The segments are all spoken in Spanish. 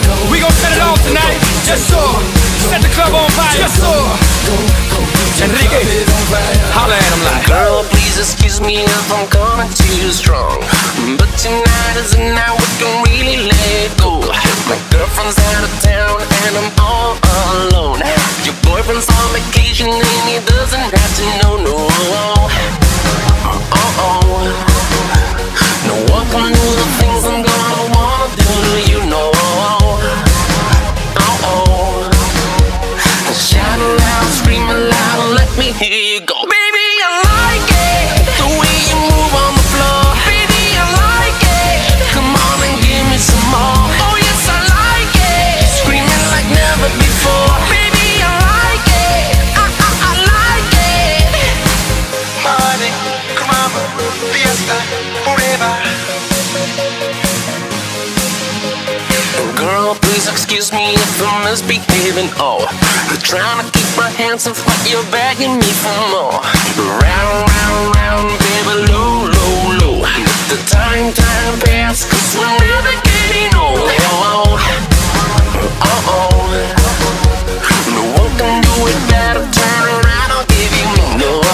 We gon' set it off tonight. Yes, sir. Set the club on fire. Yes, sir. Enrique, holla at him like. Girl, please excuse me if I'm coming too strong, but tonight is the night we can really let go. My girlfriend's out of town and I'm all alone. Your boyfriend's on vacation and he doesn't have to know, no. No one can do the things I'm gonna wanna do to you, no. Shout aloud, scream aloud, let me hear you go. Baby, I like it, the way you move on the floor. Baby, I like it, come on and give me some more. Oh yes, I like it, screaming like never before. Baby, I like it, I like it. Party, come on, fiesta, forever. Girl, please excuse me if I'm misbehaving. Oh, trying to keep my hands off what you're begging me for more. Round, round, round, baby, low, low, low. Let the time pass, cause we're never getting old. No one can do it better. Turn around, I'll give you more.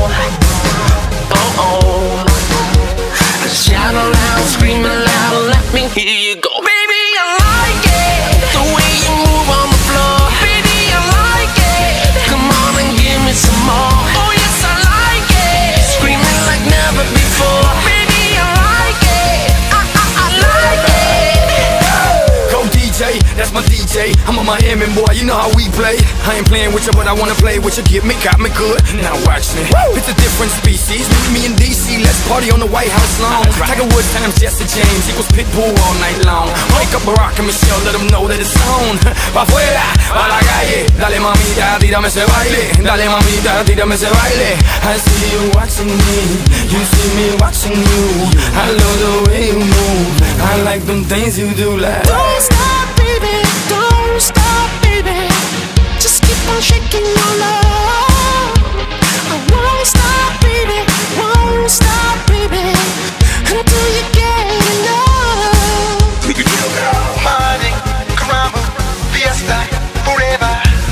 Shout aloud, scream aloud, let me hear you go. Baby, I like it, the way you move on the floor. Baby, I like it, come on and give me some more. Oh yes, I like it, screaming like never before. Baby, I like it, I like it. Go DJ, that's my DJ. I'm a Miami boy, you know how we play. I ain't playing with you, but I wanna play with you. Get me, got me good. Now watch me. It's a different species. Meet me in DC, let's party on the White House lawn. Tiger Woods times Jesse James equals Pitbull all night long. Wake up Barack and Michelle, let them know that it's on. Pa' afuera, pa' la calle. Dale mamita, tírame ese baile. Dale mamita, tírame ese baile. I see you watching me, you see me watching you. I love the way you move, I like them things you do like. Don't stop, baby, don't stop, baby. Just keep on shaking your love. I won't stop, baby, won't stop, baby, until you get enough. Party, come on, fiesta, forever.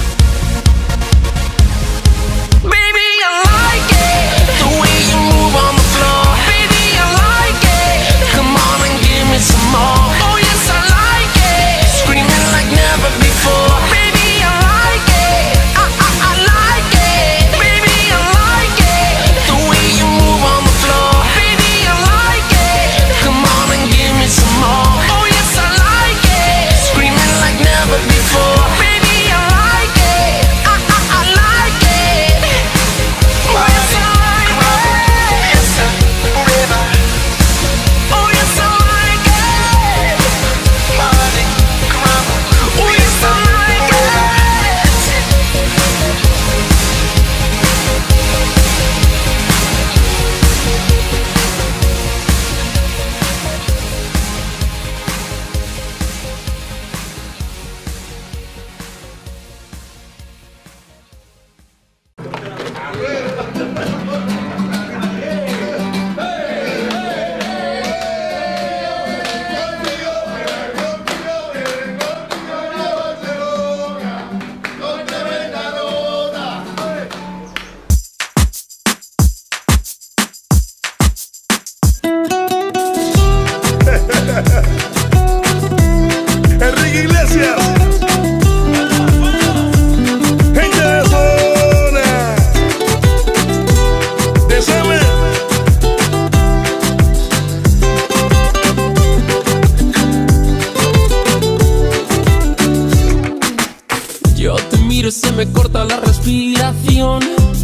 Baby, I like it, the way you move on the floor. Baby, I like it, come on and give me some more. Oh yes, I like it, screaming like never before. Baby, I like it, I like it. Baby, I like it, the way you move on the floor. Baby, I like it, come on and give me some more. Oh yes, I like it, screaming like never before. Baby, I like it, I like it. Oh yes, I like it. Fiesta, forever. Oh yes, I like it. Party, come on, Oh yes, I like it. Enrique Iglesias, gente de zona, de Samuel. Yo te miro y se me corta la respiración.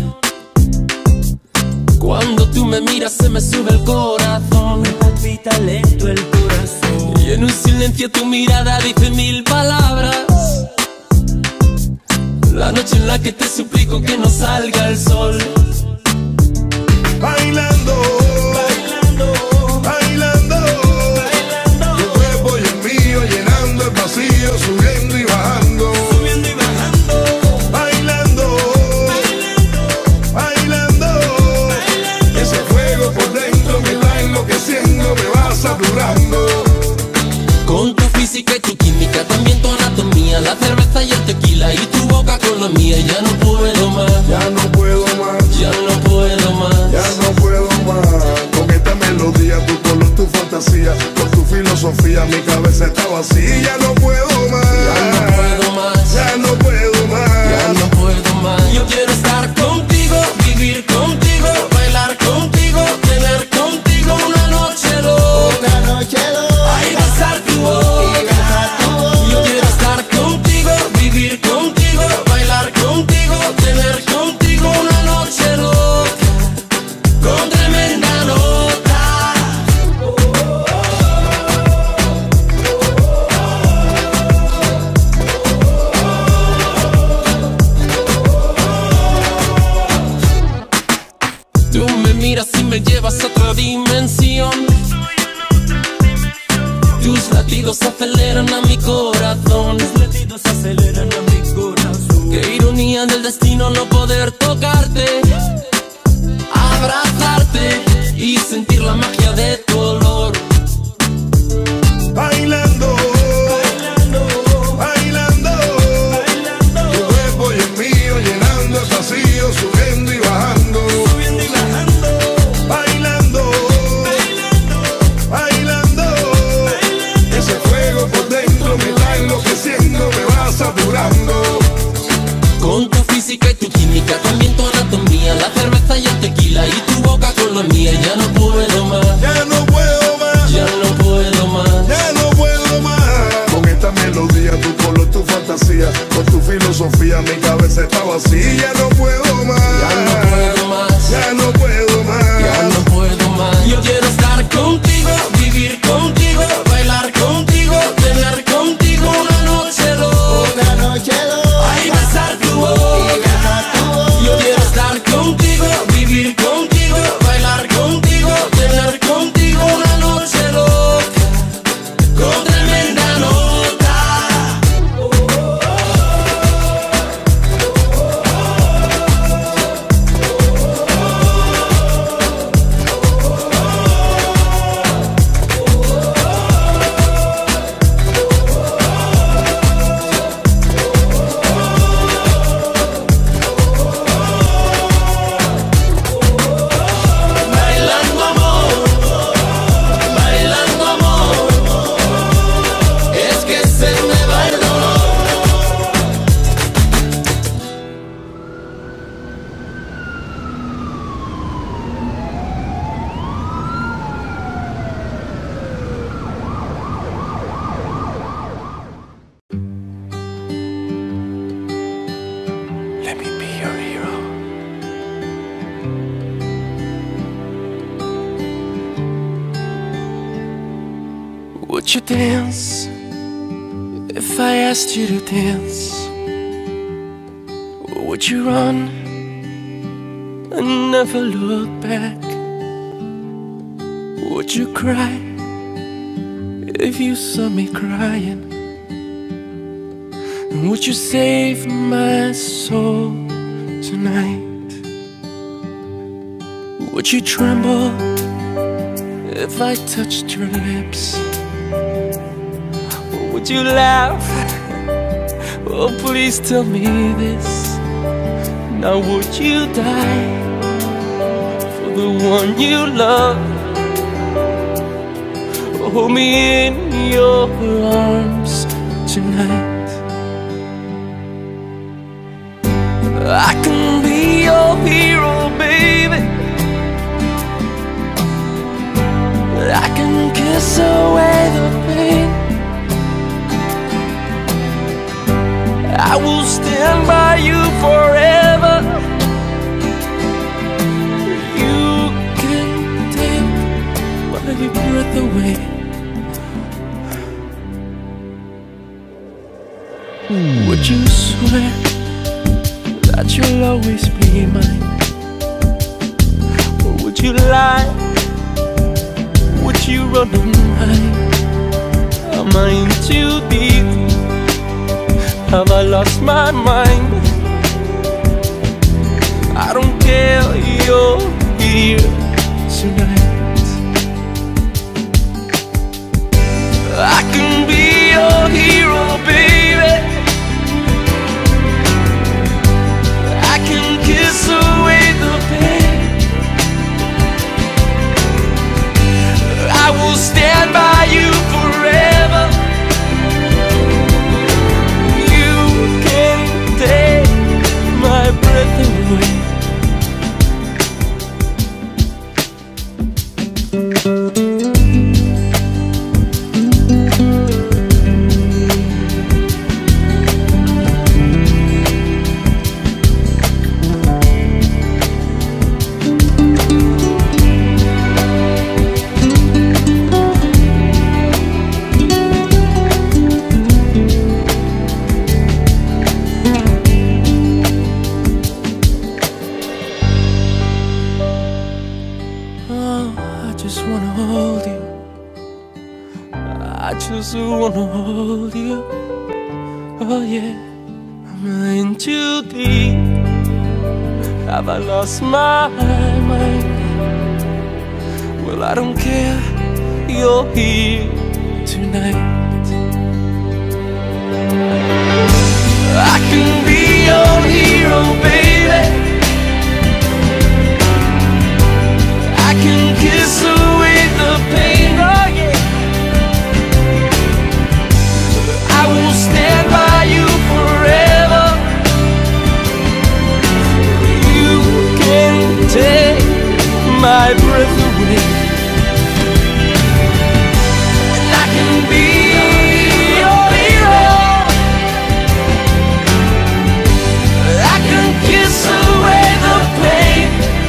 Cuando tú me miras se me sube el corazón. Me palpita lento el corazón. Y en un silencio tu mirada dice mil palabras. La noche en la que te suplico que no salga el sol. Bailando, bailando, bailando, bailando. Tu cuerpo y el mío llenando el vacío, subiendo y bajando, subiendo y bajando. Bailando, bailando, bailando, bailando. Ese fuego por dentro me está enloqueciendo, me va saturando. Con tu física y tu tu química, también tu anatomía, la cerveza y el tequila y tu boca con la mía. Ya no puedo más, Ya no puedo más, ya no puedo más. ya no puedo más. Con esta melodía, tu color, tu fantasía, con tu filosofía, mi cabeza está vacía. Ya no puedo más, Ya no puedo más, ya no puedo más. ya no puedo más. Yo quiero estar contigo, vivir contigo, bailar contigo, tener contigo una noche loca. Ay, besar tu boca. Yo quiero estar contigo, vivir contigo, bailar contigo, tener contigo una noche loca, con tremenda nota. Tú me miras y me llevas a otra dimensión. Tus latidos aceleran a mi corazón. Qué ironía del destino no poder tocarte, abrazarte y sentir la magia de tu olor. Bailando, bailando, tu cuerpo y el mío llenando el vacío, subiendo y bajando. Bailando, bailando, ese fuego por dentro me está enloqueciendo, me va saturando. Con tu física y tu química, también tu anatomía, la cerveza y el tequila y tu boca con la mía. Ya no puedo más, Ya no puedo más, ya no puedo más. ya no puedo más. Con esta melodía, tu color, tu fantasía, con tu filosofía, mi cabeza está vacía. Ya no puedo más, Ya no puedo más, ya no puedo más. ya no puedo más. Yo quiero estar contigo, vivir contigo, bailar contigo, tener contigo una noche loca. Ay, besar tu boca. Yo quiero estar contigo, vivir contigo, bailar contigo, tener contigo una noche loca, con tremenda nota. Bailando amor, bailando amor, es que se me va el dolor. Let me be your hero. Would you dance if I asked you to dance? Or would you run and never look back? Would you cry if you saw me crying? And would you save my soul tonight? Would you tremble if I touched your lips? Or would you laugh? Oh, please tell me this. Now would you die for the one you love? Hold me in your arms tonight. I can be your hero, baby. I can kiss away the pain. I will stand by you forever. You can take my breath away. Would you swear that you'll always be mine? Or would you lie? Would you run and hide? Am I in too deep? Have I lost my mind? I don't care, you're here tonight. I can be your hero. just wanna hold you. Oh yeah, am I in too deep? Have I lost my mind? Well, I don't care, you're here tonight. I can be your hero, baby. I can kiss away the pain, oh yeah. I will stand by you forever. You can take my breath away, and I can be your hero. I can kiss away the pain,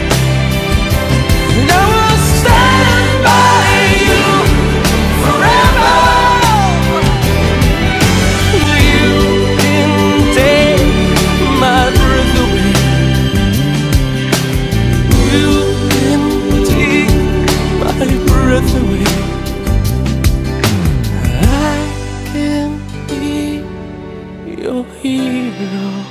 and I will stand by you forever. You can take my breath away. You can take my breath away. I can be your hero.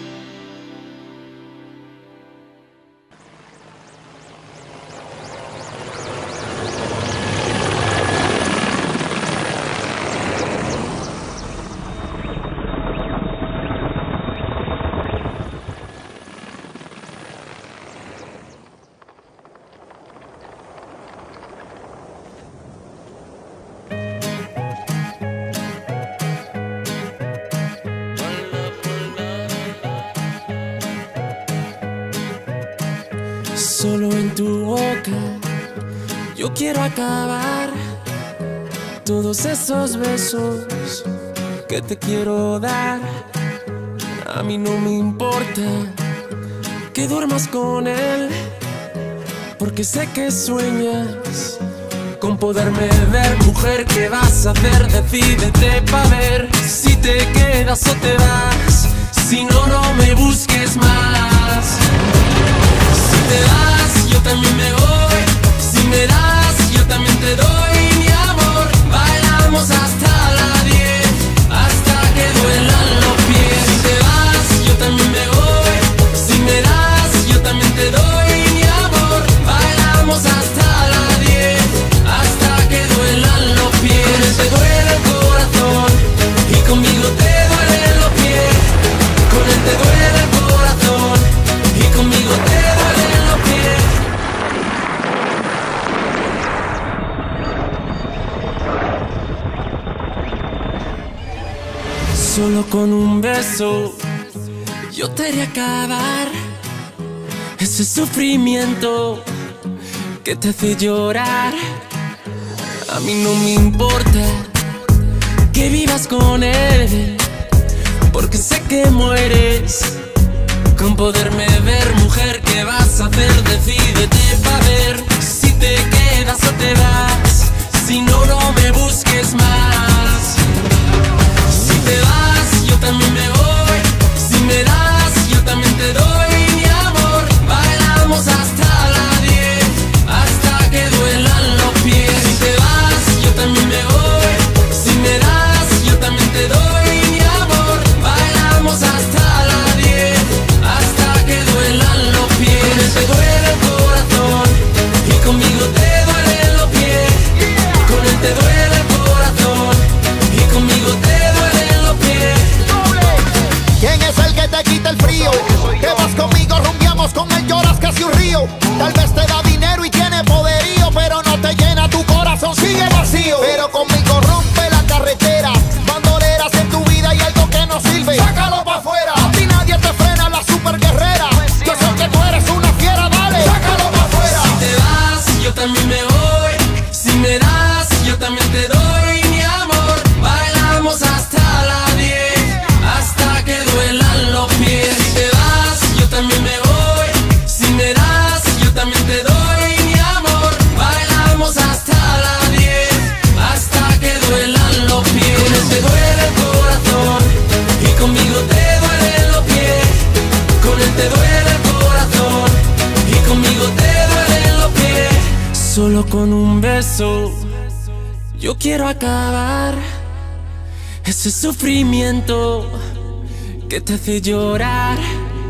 Solo en tu boca yo quiero acabar todos esos besos que te quiero dar. A mí no me importa que duermas con él, porque sé que sueñas con poderme ver. Mujer, ¿qué vas a hacer? Decídete pa' ver si te quedas o te vas. Si no, no me busques más. Si te das, yo también me voy. Si me das, yo también te doy mi amor. Bailamos hasta las 10, hasta que duelan los pies. Si te vas, yo también me voy. Si me das, yo también te doy mi amor. Bailamos hasta las 10, hasta que duelan los pies. Te duele el corazón y conmigo te duelen los pies. Con él te duele el corazón y conmigo te duelen los pies. Solo con un beso yo te haré acabar ese sufrimiento que te hace llorar. A mí no me importa que vivas con él, porque sé que mueres con poderme ver. Mujer, ¿qué vas a hacer? Decídete pa' ver si te quedas o te vas. Si no, no me busques más. Si te vas, yo también me voy. Si me das, yo también te doy mi amor. Bailamos hasta las 10, hasta que duelan los pies. Si te vas, yo también me voy. Si me das, yo también te doy mi amor. Bailamos hasta las 10, hasta que duelan los pies. Te duele el corazón y conmigo te duelen los pies. Con él te duele el corazón y conmigo te duelen los pies. ¿Quién es el que te quita el frío? Que vas conmigo, rumbiamos con él, lloras casi un río. Tal vez te da dinero y tiene poderío, pero no te llena tu corazón, sigue vacío. Pero conmigo rompe la carretera. Bandoleras en tu vida y algo que no sirve, sácalo pa' afuera. A ti nadie te frena, la super guerrera. Yo sé que tú eres una fiera, dale, sácalo pa' afuera. Si te vas, yo también me voy. Si me das, yo también te doy mi amor. Bailamos hasta las 10, hasta que duelan los pies. Si te vas, yo también me voy. Si me das, yo también te doy mi amor. Bailamos hasta las 10, hasta que duelan los pies. Con él te duele el corazón y conmigo te duelen los pies. Con él te duele el corazón y conmigo te duelen los pies. Solo con un beso yo quiero acabar ese sufrimiento que te hace llorar.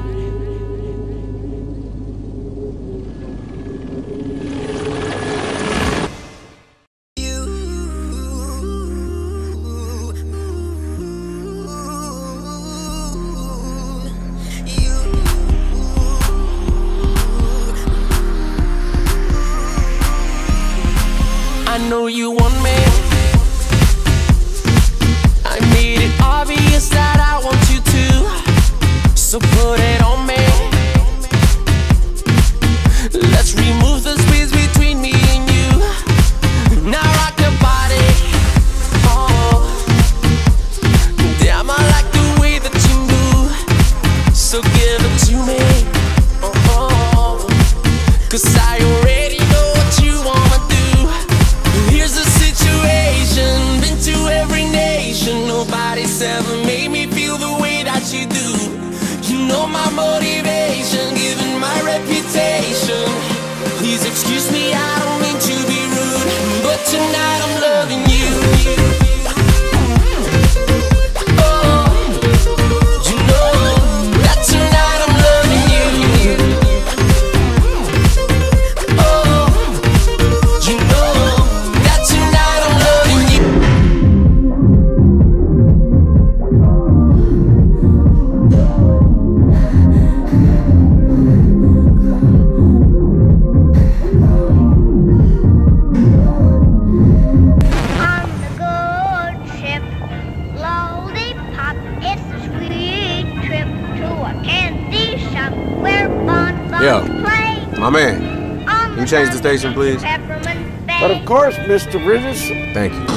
I know you want me. I made it obvious that I want you to, so put it on me. Let's remove the space between me and you. Now rock your body. Oh, damn, I like the way that you move, so give it to me. Oh, 'cause I already know what you wanna do. Here's the situation, been to every nation. Nobody's ever made me feel the way that you do. You know my motivation, given my reputation. Please excuse me, I don't mean to be rude, but tonight I'm loving you. Oh, you know that tonight I'm loving you. Oh, you know that tonight I'm loving you. On the good ship, lollipop, it's a sweet trip to a candy shop where bonbons Yeah. play. My man, On can you change the station, please? Peppermint But of course, Mr. Bridges. Thank you.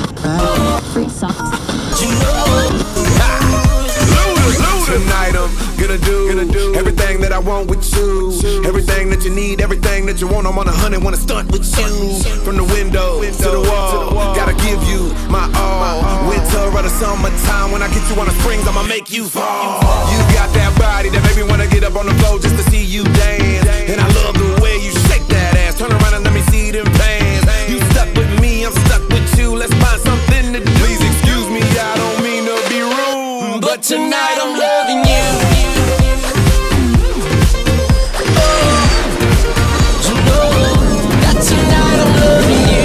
Tonight I'm gonna do everything that I want with you. Everything that you need, everything that you want. I'm on 100, wanna stunt with you. From the window to the wall, gotta give you my all. Winter or the summertime, when I get you on the springs, I'ma make you fall. You got that body that made me wanna get up on the floor just to see you dance. And I love the way you shake that ass. Turn around and let me see them pants. You stuck with me, I'm stuck with you. Let's find something to do. Please excuse me, I don't mean to be rude, But tonight I'm loving you. Oh, you know that tonight I'm loving you.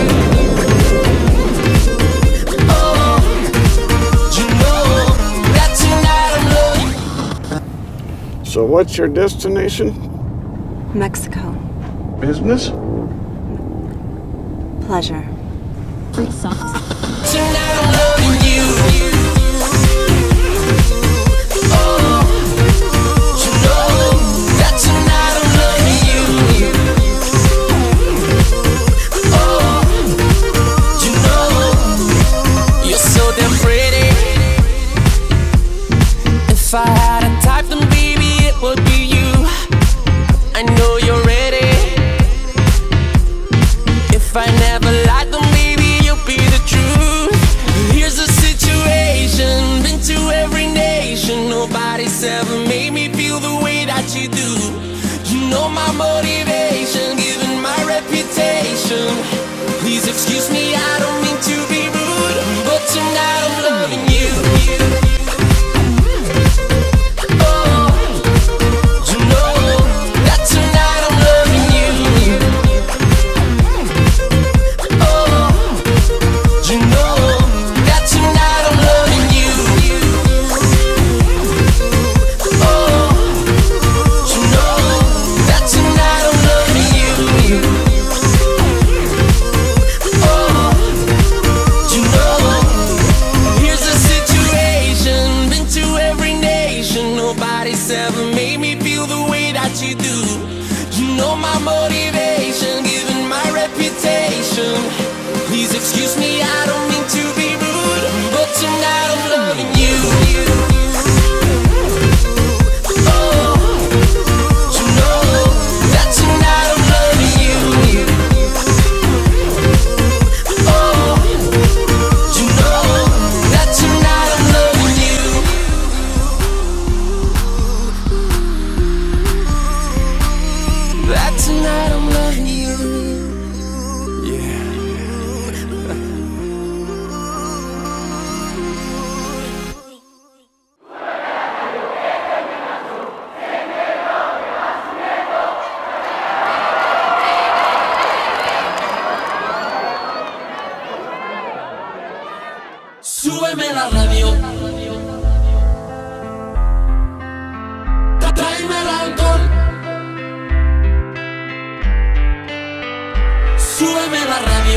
Oh, you know that tonight I'm loving you. So what's your destination? Mexico. Business? Pleasure. Tonight I'm loving you. Oh, you know that tonight I'm loving you. Oh, you know you're so damn pretty. If I had a type, then baby it would be you. I know you're ready. If I never lied, then maybe you'll be the truth. Here's the situation, been to every nation. Nobody's ever made me feel the way that you do. You know my motivation, given my reputation. Please excuse me, I don't mean to be rude, but tonight I'm loving you. Oh, you know that tonight I'm loving you. Oh, you know that tonight I'm loving you.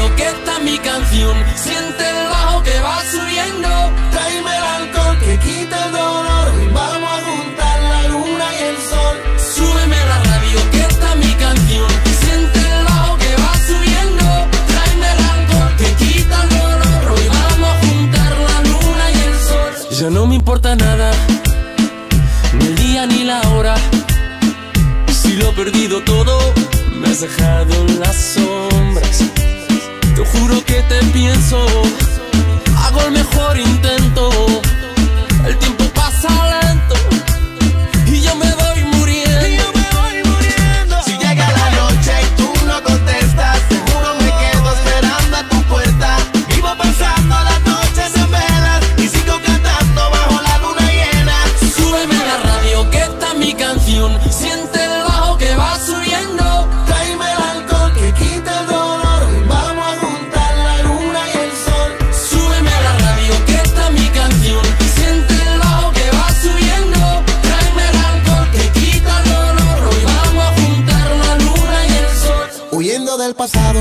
radio que está mi canción. Siente el bajo que va subiendo. Tráeme el alcohol que quita el dolor. Y vamos a juntar la luna y el sol. Súbeme la radio que está mi canción. Siente el bajo que va subiendo. Tráeme el alcohol que quita el dolor. Hoy vamos a juntar la luna y el sol. Ya no me importa nada, ni el día ni la hora. Si lo he perdido todo, me has dejado en las sombras. Te juro que te pienso, hago el mejor intento. El tiempo pasa lento y yo me voy muriendo. Si llega la noche y tú no contestas, seguro me quedo esperando a tu puerta. Vivo pasando las noches en velas y sigo cantando bajo la luna llena. Súbeme la radio que está mi canción. Siente el bajo que va subiendo. Tráeme el alcohol que quita el dolor. Vamos a juntar la luna y el sol. Súbeme la radio que está mi canción. Siente el bajo que va subiendo. Tráeme el alcohol que quita el dolor. Hoy vamos a juntar la luna y el sol. Huyendo del pasado,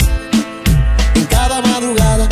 en cada madrugada,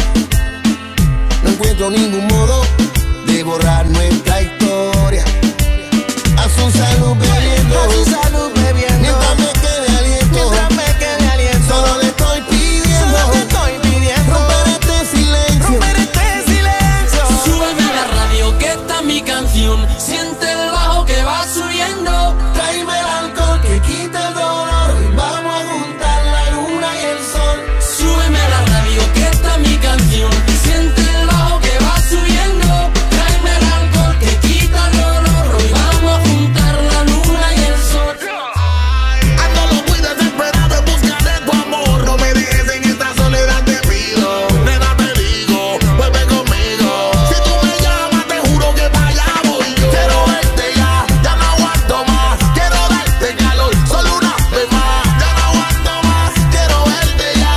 no encuentro ningún modo de borrar nuestra historia. A su salud bebiendo, mientras me quede aliento, solo le estoy pidiendo, romper este silencio. Súbeme la radio que está mi canción. Siente el bajo que va subiendo. Tráeme el alcohol que quita el dolor. Vamos a juntar la luna y el sol. Súbeme la radio que está mi canción. Siente el bajo que va subiendo. Tráeme el alcohol que quita el dolor. Hoy vamos a juntar la luna y el sol. Ando muy desesperado en busca de tu amor. No me dejes en esta soledad, te pido. Nena, te digo, vuelve conmigo. Si tú me llamas, te juro que para allá voy yo. Quiero verte ya no aguanto más. Quiero darte calor, solo una vez más. Ya no aguanto más, quiero verte ya.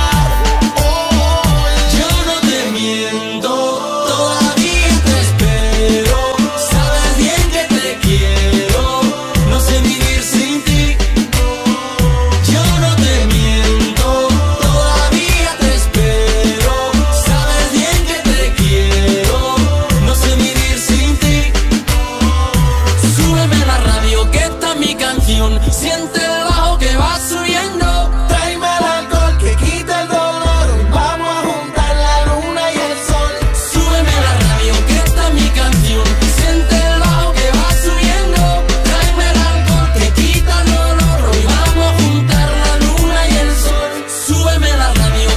Yo no te miento, todavía te espero. Sabes bien que te quiero, no sé vivir sin ti. Yo no te miento, todavía te espero. Sabes bien que te quiero, no sé vivir sin ti. Súbeme la radio que está mi canción. Siente el bajo que va subiendo. Tráeme el alcohol que quita el dolor. Vamos a juntar la luna y el sol. Súbeme la radio que está mi canción. Siente el bajo que va subiendo. Tráeme el alcohol que quita el dolor. Hoy vamos a juntar la luna y el sol. Súbeme la radio.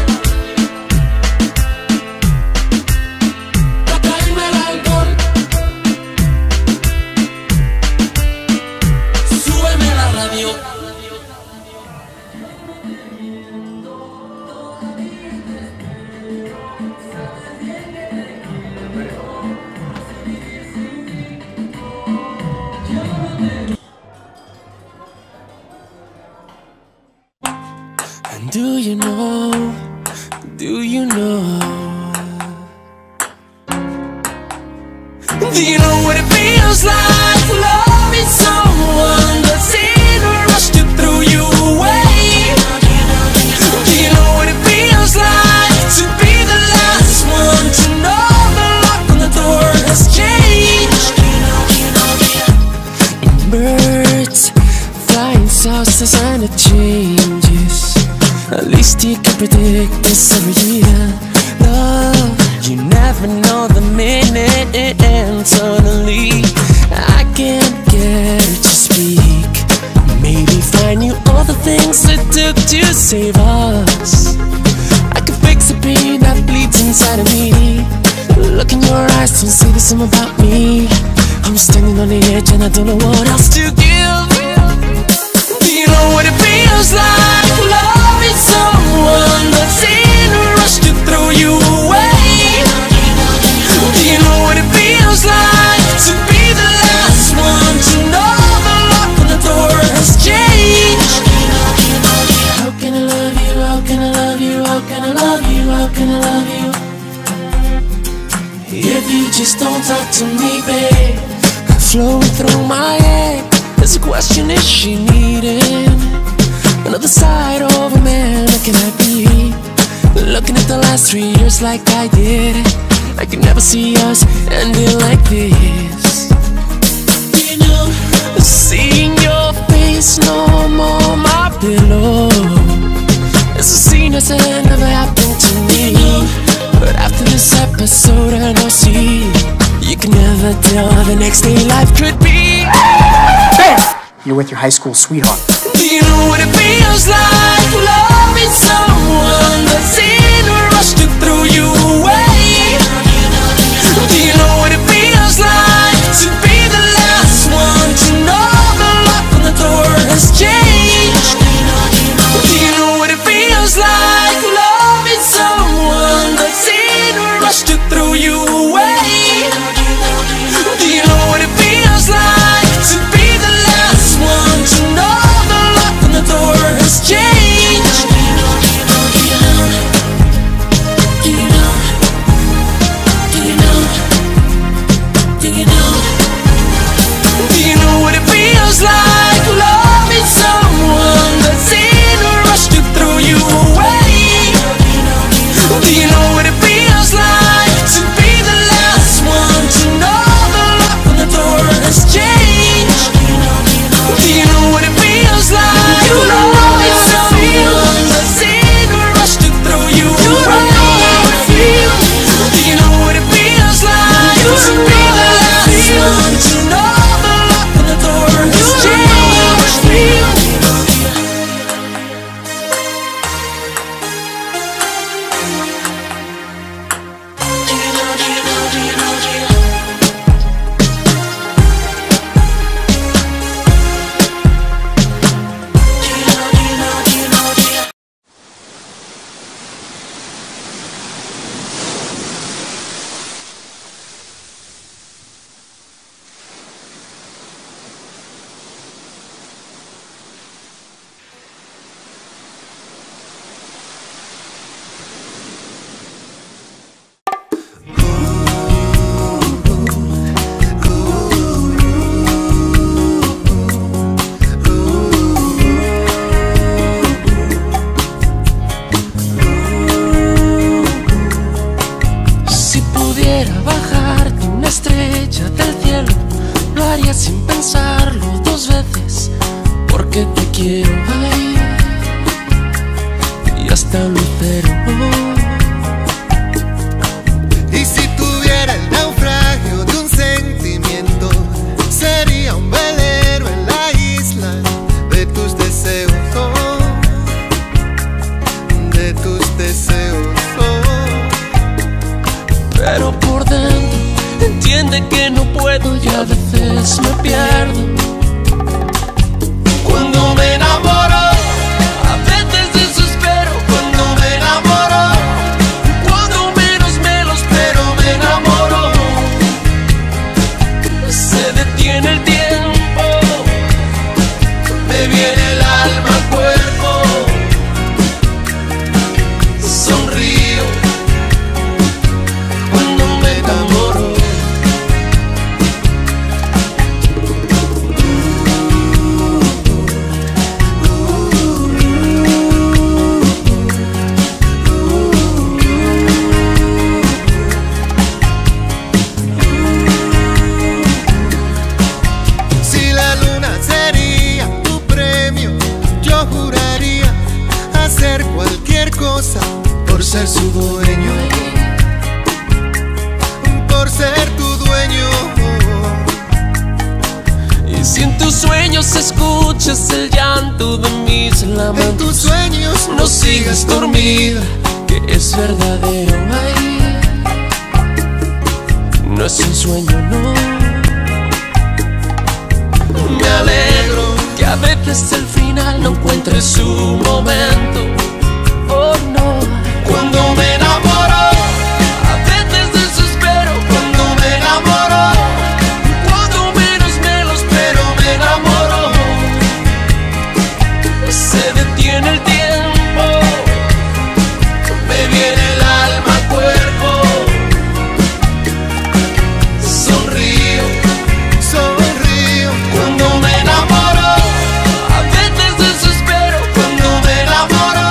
Tráeme el alcohol. Súbeme la radio. And do you know, do you know? Do you know what it feels like loving someone that's in a rush to throw you away? Do you know what it feels like to be the last one to know the lock on the door has changed? Birds flying saucers and it changes. At least you can predict this every year. Love, you never know the minute and suddenly I can't get it to speak. Maybe find you all the things it took to save us. I can fix the pain that bleeds inside of me. Look in your eyes, don't say the same about me. I'm standing on the edge and I don't know what else to give. Do you know what it feels like loving someone that's in a rush to throw you away? Do you know what it feels like to be the last one to know the lock on the door has changed? How can I love you? How can I love you? How can I love you? How can I love you? If you just don't talk to me, babe. Flowing through my head, there's a question, is she needing another side of a man? Can I be Looking at the last 3 years like I did, I could never see us ending like this. You know, seeing your face no more my pillow. It's a scene that never happened to me. But after this episode I know, see, you can never tell how the next day life could be. Bam! You're with your high school sweetheart. Do you know what it feels like? Loving someone that's in a rush to throw you away. Do you know what it feels like to be the last one to know the lock on the door has changed? Do you know what it feels like? Loving someone that's in a rush to throw you away. Do you know what it feels like to be the last one to know the lock on the door has changed? Do you know? Do you know? Do you know? Do you know? Do you know what it feels like? Loving someone that's in a rush to throw you away. Do you know what it feels like to be the last one to know the lock on the door has changed? Do you know what it feels like? You don't know it's someone that's in a rush to throw you away. Do you know what it feels like to be the last one to know the lock on the door has changed? Si pudiera bajarte una estrella del cielo, lo haría sin pensarlo dos veces, porque te quiero, ay, y hasta un lucero. Y si tuviera el naufragio de un sentimiento, sería un velero en la isla de tus deseos, de tus deseos. Pero por dentro entiende que no puedo y a veces me pierdo. Cuando me enamoro, a veces desespero. Cuando me enamoro, cuando menos me lo espero, me enamoro. Se detiene el tiempo, me viene el alma al cuerpo. Sonrío cuando me enamoro. Si la luna sería tu premio, yo juraría hacer cualquier cosa por ser su dueño, por ser tu dueño. Y si en tus sueños escuchas el llanto de mis lamentos, En tus sueños no sigas dormida, que es verdadero, ay, no es un sueño, no. Me alegro que a veces el final no encuentre su momento, oh no. Cuando me enamoro, a veces desespero. Cuando me enamoro, cuando menos me lo espero, me enamoro. Se detiene el tiempo, me viene el alma al cuerpo. Sonrío, sonrío cuando me enamoro, a veces desespero. Cuando me enamoro,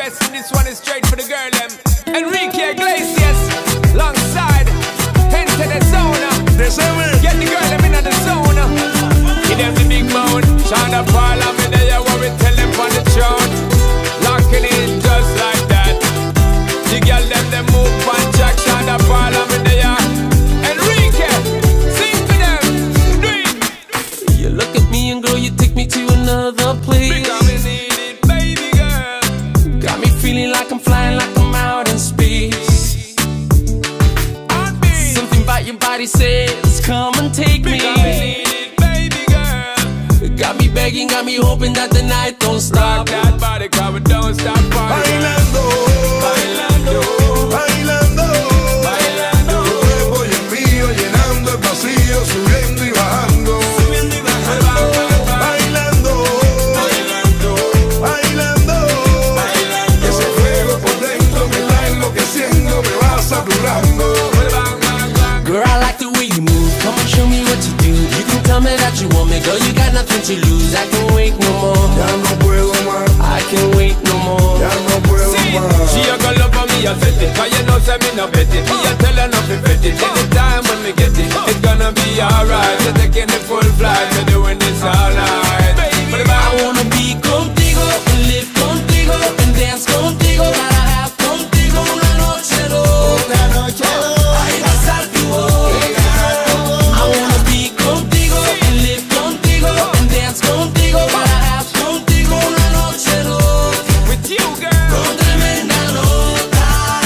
dress, and this one is straight for the girl them. Enrique Iglesias, alongside Enter the Zona. Get the girl them in the zona. Give them the big mouth. Shonda Paul, I'm in there, what we tell them on the throne. Locking in just like that. The girl them move on Jack. Shonda Paul, I'm in there. Enrique, sing for them. Do it. You look at me and girl, you take me to another place. Because we need it, baby girl. Got me feeling like I'm flying, like I'm out in space. Something about your body says, come and take me. Because we need it, baby girl. Got me begging, got me hoping that the night don't stop. Rock that body, cause we don't stop partying. Bailando, bailando, bailando, bailando. Tu cuerpo y el mío llenando el vacío, subiendo y bajando. Subiendo y bajando. Bailando, bailando, bailando, bailando. Ese fuego por dentro me está enloqueciendo, me va saturando. Girl, I like the way you move. Come on, show me what you do. You can tell me that you want me, girl. You got nothing to lose. I can't wait no more. Ya no puedo más. I can't wait no more. Ya no puedo más. She a go love for me, I set it. Cause you know say me no bet it. Me a tell her not to bet it. Anytime when me get it, it's gonna be alright. We're taking the full flight, we're doing this all night. But if I wanna be contigo, and live contigo, and dance contigo. Gotta have contigo una noche loca. Ay, pasar tu boca. I wanna be contigo, and live contigo, and dance contigo. Gotta have contigo una noche loca. with you, girl, Con tremenda nota.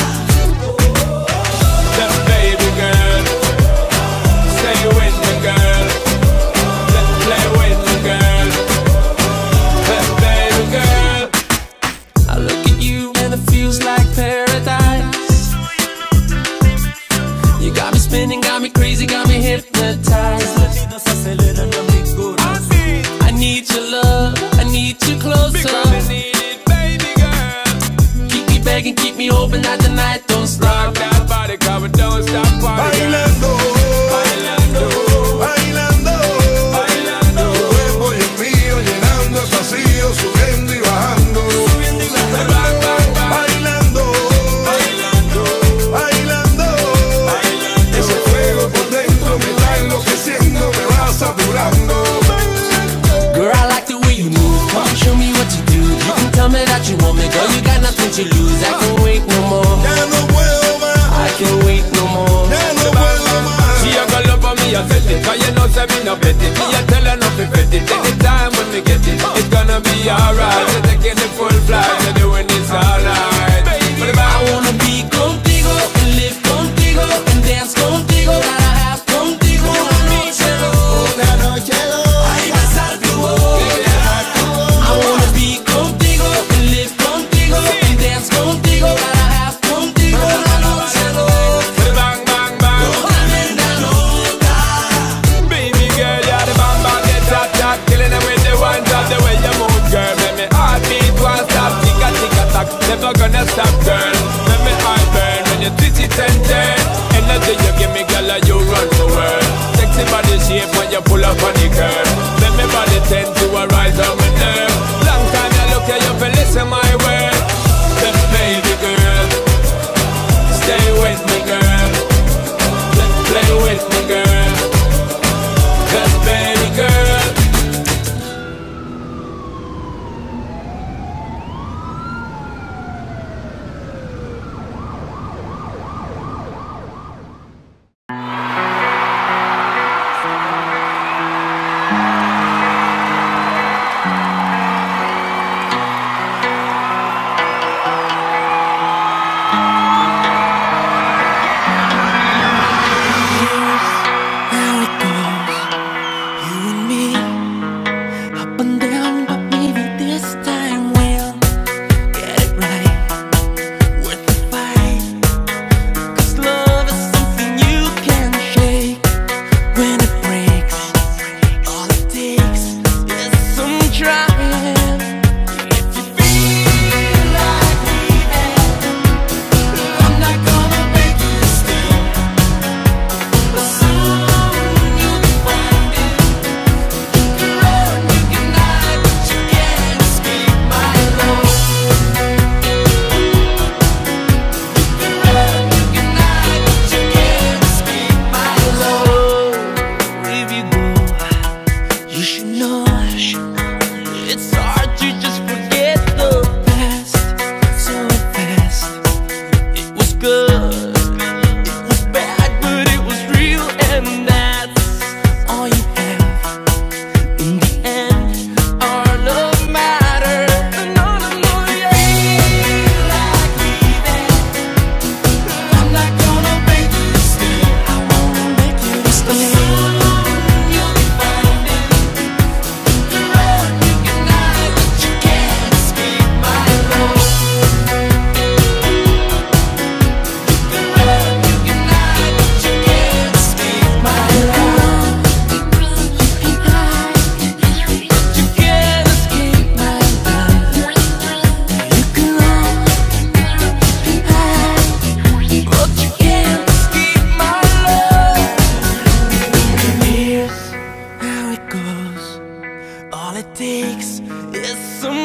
that baby girl, stay with me, girl. Let's play with me, girl. That baby girl. I look at you and it feels like paradise. You got me spinning, got me crazy, got me hypnotized. I need your love, I need you closer. Because we need it, baby girl. Keep me begging, keep me hoping that the night don't stop. Rock that body, cause we don't stop partying. Bailando, Bailando, bailando, bailando. Tu cuerpo y el mío llenando el vacío, subiendo y bajando. bang, bang, bang. Bailando, bailando, bailando, bailando. Ese fuego por dentro me está enloqueciendo, me va saturando. Girl, I like the way you move. Come on, show me what you do. You can tell me that you want me, girl. You got nothing to lose. I can't wait no more. Ya no puedo más, I can't wait no more. ya no puedo más. She a go love for me, I set it. Cause you know say me no bet it. Me a tell her not to bet it. Anytime when we get it, it's gonna be alright. We're taking the full flight, we're doing this all night. But if I wanna be contigo, and live contigo, and dance contigo. Gotta have contigo una noche loca. Ay, pasar tu boca. I wanna be contigo, and live contigo, and dance contigo. Gotta have contigo una noche loca. bang, bang, bang. Con tremenda nota. Baby girl, you're the bang bang, get hot, hot. Killing them with the one drop, the way you move, girl, make me hot,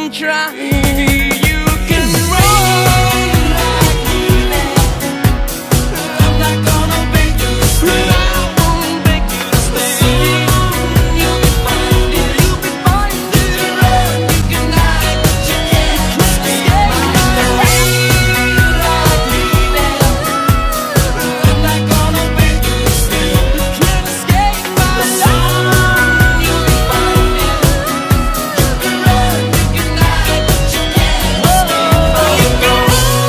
and try. You can run like me, I'm not gonna beg you to stay. I won't beg you to stay. You'll be fine, you'll be fine. You can run, you can hide, but you can't escape my love. I'm not gonna beg you to stay. You can't escape my love. You'll be fine, you can run, you can hide, but you can't escape my love.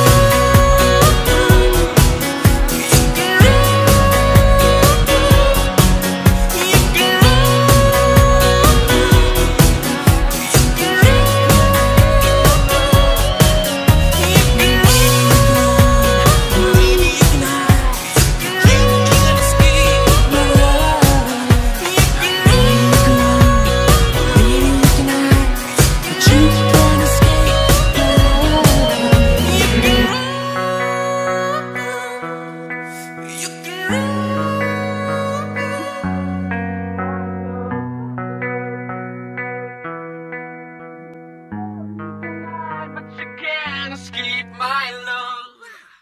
Can't escape my love.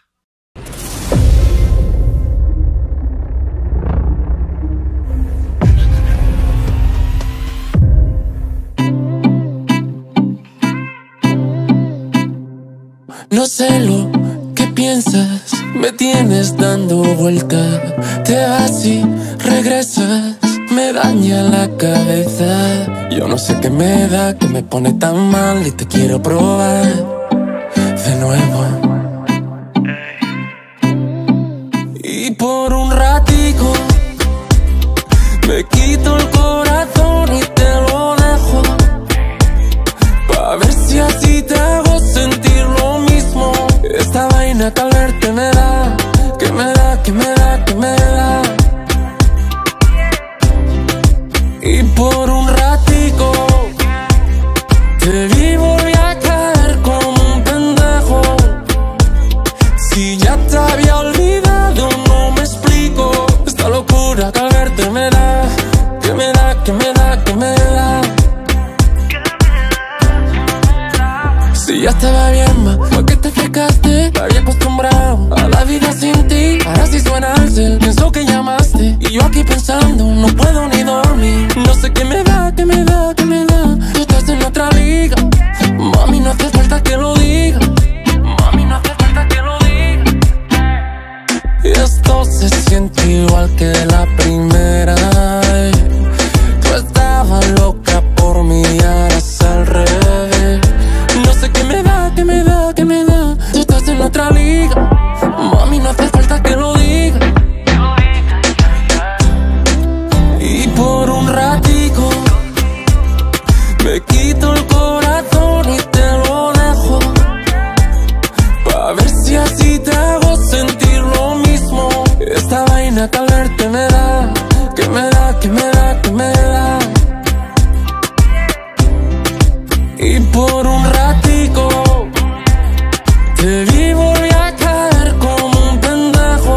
No sé lo que piensas, me tienes dando vuelta. Te vas y regresas, me daña la cabeza. Yo no sé qué me da, que me pone tan mal y te quiero probar de nuevo. Y por un ratico me quito el corazón y te lo dejo, pa' ver si así te hago sentir lo mismo. Esta vaina que al verte me da, que me da, que me da, que me da. Y por un ratico te vi, volví a caer como un pendejo. Si ya te había olvidado, no me explico esta locura que al verte me da, que me da, que me da, que me da. Si ya estaba bien, ma, ¿por qué te fijaste? Me había acostumbrado a la vida sin ti. Ahora sí suena el cel, pienso que llamaste y yo aquí pensando, no puedo ni dormir. No sé qué me da, qué me da, qué me da. Tú estás en otra liga, mami, no hace falta que lo diga. Mami, no hace falta que lo diga. Y esto se siente igual que la primera. Tú estabas loca por mí, ahora es al revés. No sé qué me da, qué me da, qué me da. Tú estás en otra liga, mami, no hace falta que lo diga. Y por un ratico me quito el corazón y te lo dejo, pa' ver si así te hago sentir lo mismo. Esta vaina que al verte me da, que me da, que me da, que me da. Y por un ratico te vi, volví a caer como un pendejo.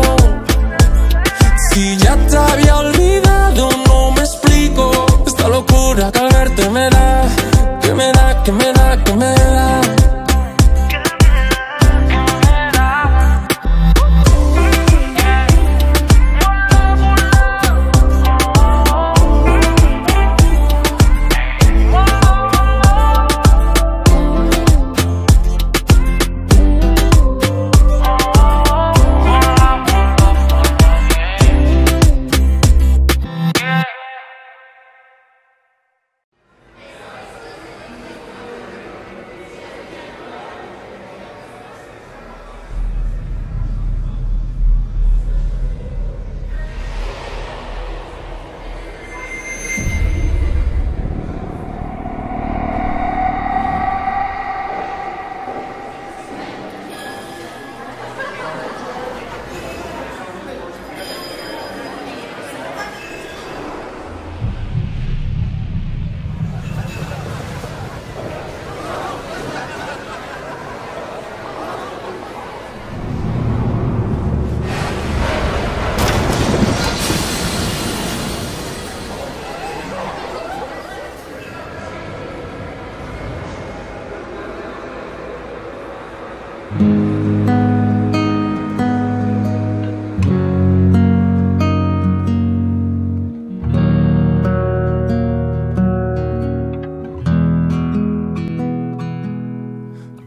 Si ya te había olvidado, no me explico esta locura que al verte me da, que me da, que me da, que me da.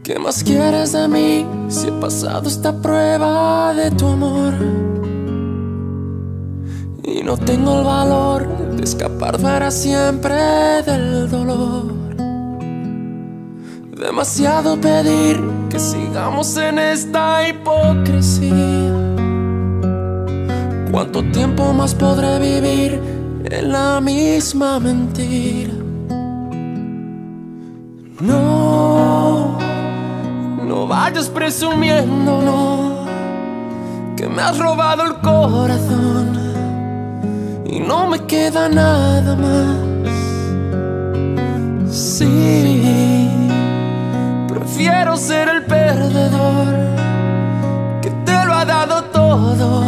¿Qué más quieres de mí si he pasado esta prueba de tu amor? Y no tengo el valor de escapar para siempre del dolor. Demasiado pedir que sigamos en esta hipocresía. ¿Cuánto tiempo más podré vivir en la misma mentira? No, no vayas presumiendo, no, que me has robado el corazón y no me queda nada más. Sí, prefiero ser el perdedor que te lo ha dado todo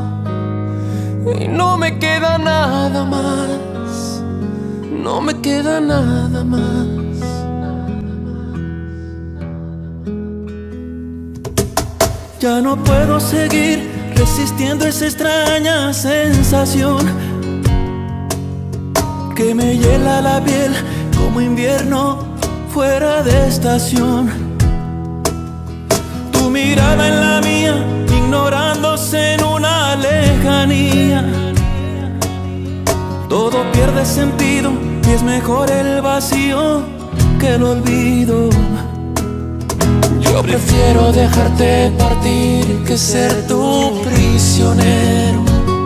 y no me queda nada más. No me queda nada más. Ya no puedo seguir resistiendo esa extraña sensación que me hiela la piel como invierno fuera de estación. Tu mirada en la mía, ignorándose en una lejanía. Todo pierde sentido y es mejor el vacío que el olvido. Yo prefiero dejarte partir que ser tu prisionero.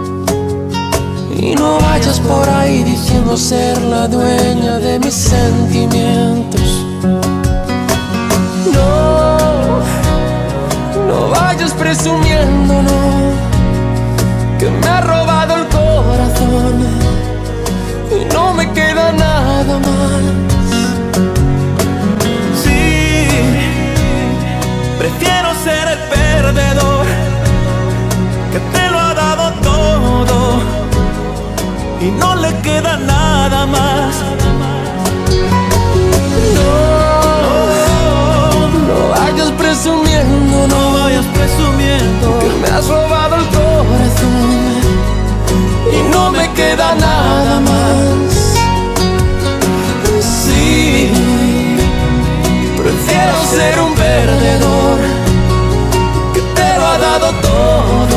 Y no vayas por ahí diciendo ser la dueña de mis sentimientos. No, no vayas presumiendo, no, que me ha robado el corazón y no me queda nada más. Prefiero ser el perdedor que te lo ha dado todo y no le queda nada más. No, no vayas presumiendo, no vayas presumiendo que me has robado el corazón y no me queda nada más. Sí, prefiero ser un perdedor que te lo ha dado todo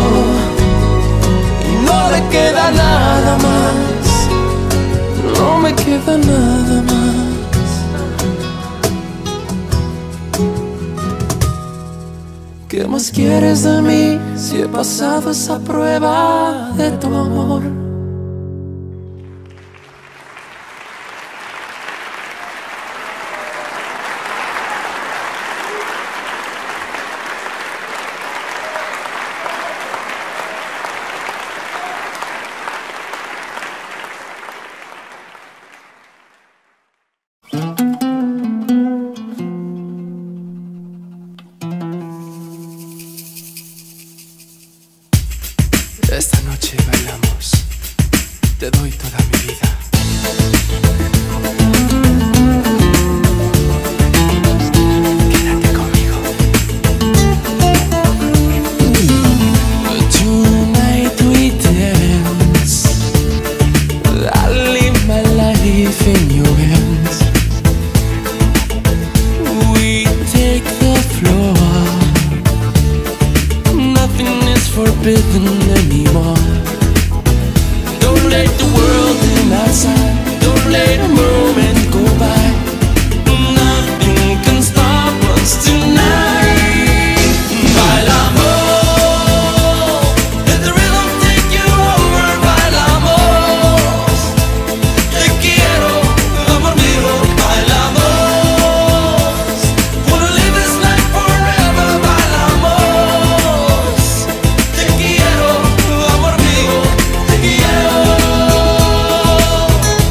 y no le queda nada más. No me queda nada más. ¿Qué más quieres de mí si he pasado esa prueba de tu amor? Esta noche bailamos, te doy toda mi vida. Quédate conmigo. Tonight we dance. I live my life in your hands. We take the floor. Nothing is forbidden anymore. Don't let the world in outside. Don't let a moment go by. Nothing can stop us tonight. Bailamos, let the rhythm take you over. Bailamos, te quiero, amor mío. Bailamos, wanna live this life forever. Bailamos, te quiero, amor mío, te quiero.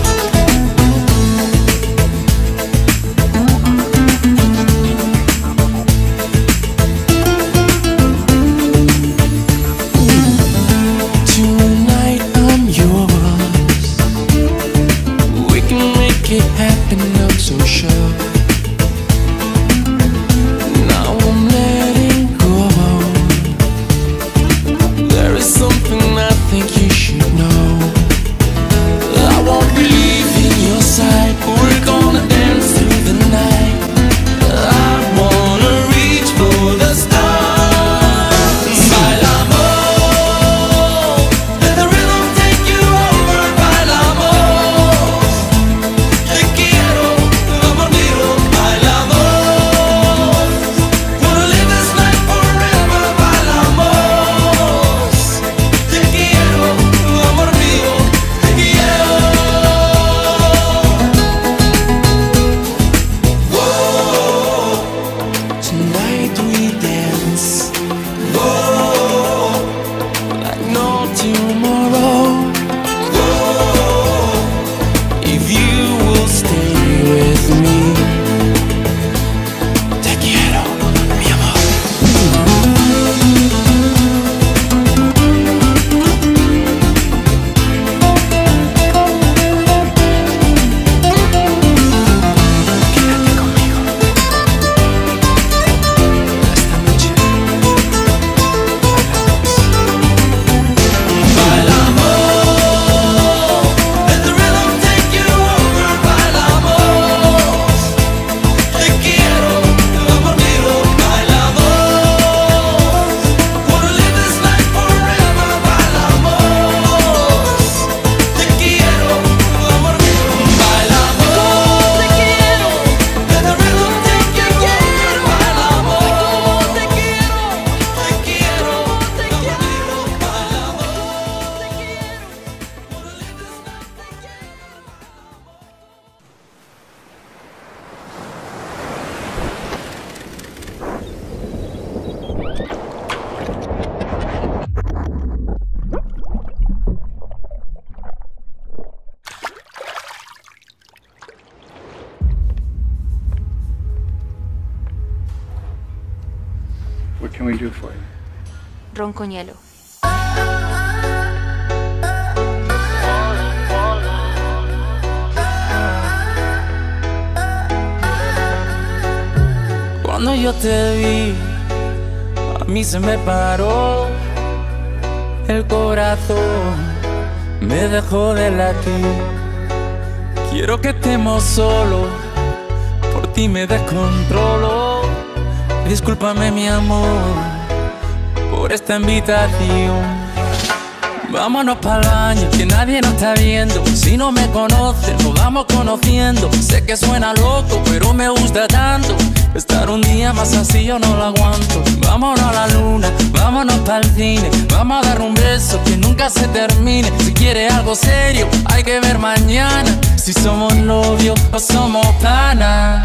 What can we do for you? Ron con hielo. Cuando yo te vi, a mí se me paró el corazón, me dejó de latir. Quiero que estemos solos, por ti me descontrolo. Discúlpame mi amor por esta invitación. Vámonos pa'l baño, que nadie nos está viendo. Si no me conoces, nos vamos conociendo. Sé que suena loco, pero me gusta tanto. Estar un día más así yo no lo aguanto. Vámonos a la luna, vámonos pa'l cine. Vamos a dar un beso que nunca se termine. Si quieres algo serio, hay que ver mañana. Si somos novios o somos panas.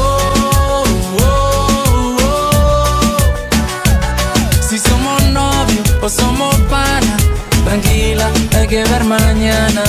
Si somos novios o somos panas. Tranquila, hay que ver mañana.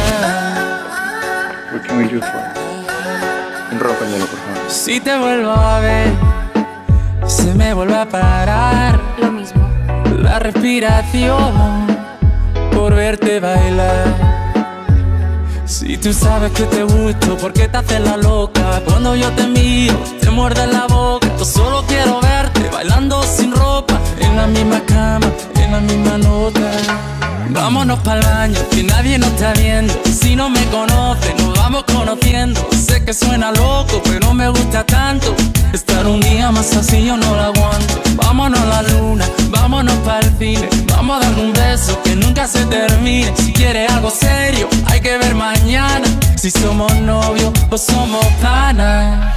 What can we do for you? Un Ron con hielo, por favor. Si te vuelvo a ver, se me vuelve a parar Lo mismo. la respiración por verte bailar. Si tú sabes que te gusto, ¿por qué te haces la loca? Cuando yo te miro, te muerde la boca. Yo solo quiero verte bailando sin ropa, en la misma cama, en la misma nota. Vámonos pa'l baño, que nadie nos está viendo. Si no me conoces, nos vamos conociendo. Sé que suena loco, pero me gusta tanto. Estar un día más así yo no lo aguanto. Vámonos a la luna, vámonos pa'l cine. Vamos a dar un beso que nunca se termine. Si quieres algo serio, hay que ver mañana. Si somos novios o somos panas.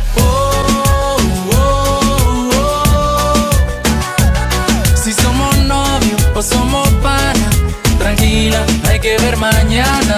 Si somos novios o somos panas. Tranquila, hay que ver mañana.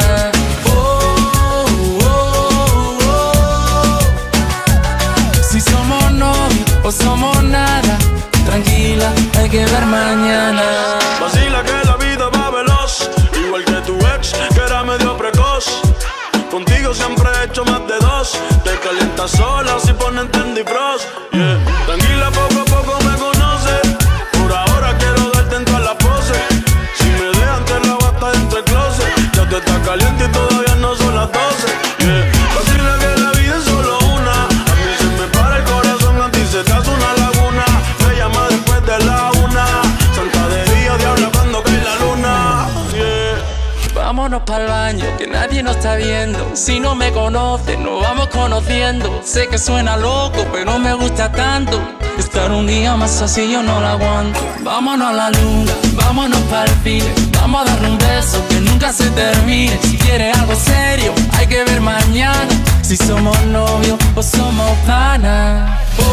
Si somos novios o somos nada. Tranquila, hay que ver mañana. Vacila que la vida va veloz, igual que tu ex, que era medio precoz. Contigo siempre he hecho más de dos. Te calientas sola si ponen Tendy Frost. Yeah. Tranquila, poco a poco me conoces. Por ahora quiero darte en todas las poses. Si me dejan te la basta dentro del closet. Ya te está caliente y todavía no son las 12. Yeah. Vacila que la vida es solo una. A mí se me para el corazón, a ti se te hace una laguna. Me llama después de la 1. Santa de día, diabla cuando cae la luna. Yeah. Vámonos pa'l baño, que nadie nos está viendo. Si no me conoces, nos vamos conociendo. Sé que suena loco, pero me gusta tanto. Estar un día más así yo no lo aguanto. Vámonos a la luna, vámonos pa'l cine. Vamos a darle un beso que nunca se termine. Si quieres algo serio, hay que ver mañana. Si somos novios o somos panas.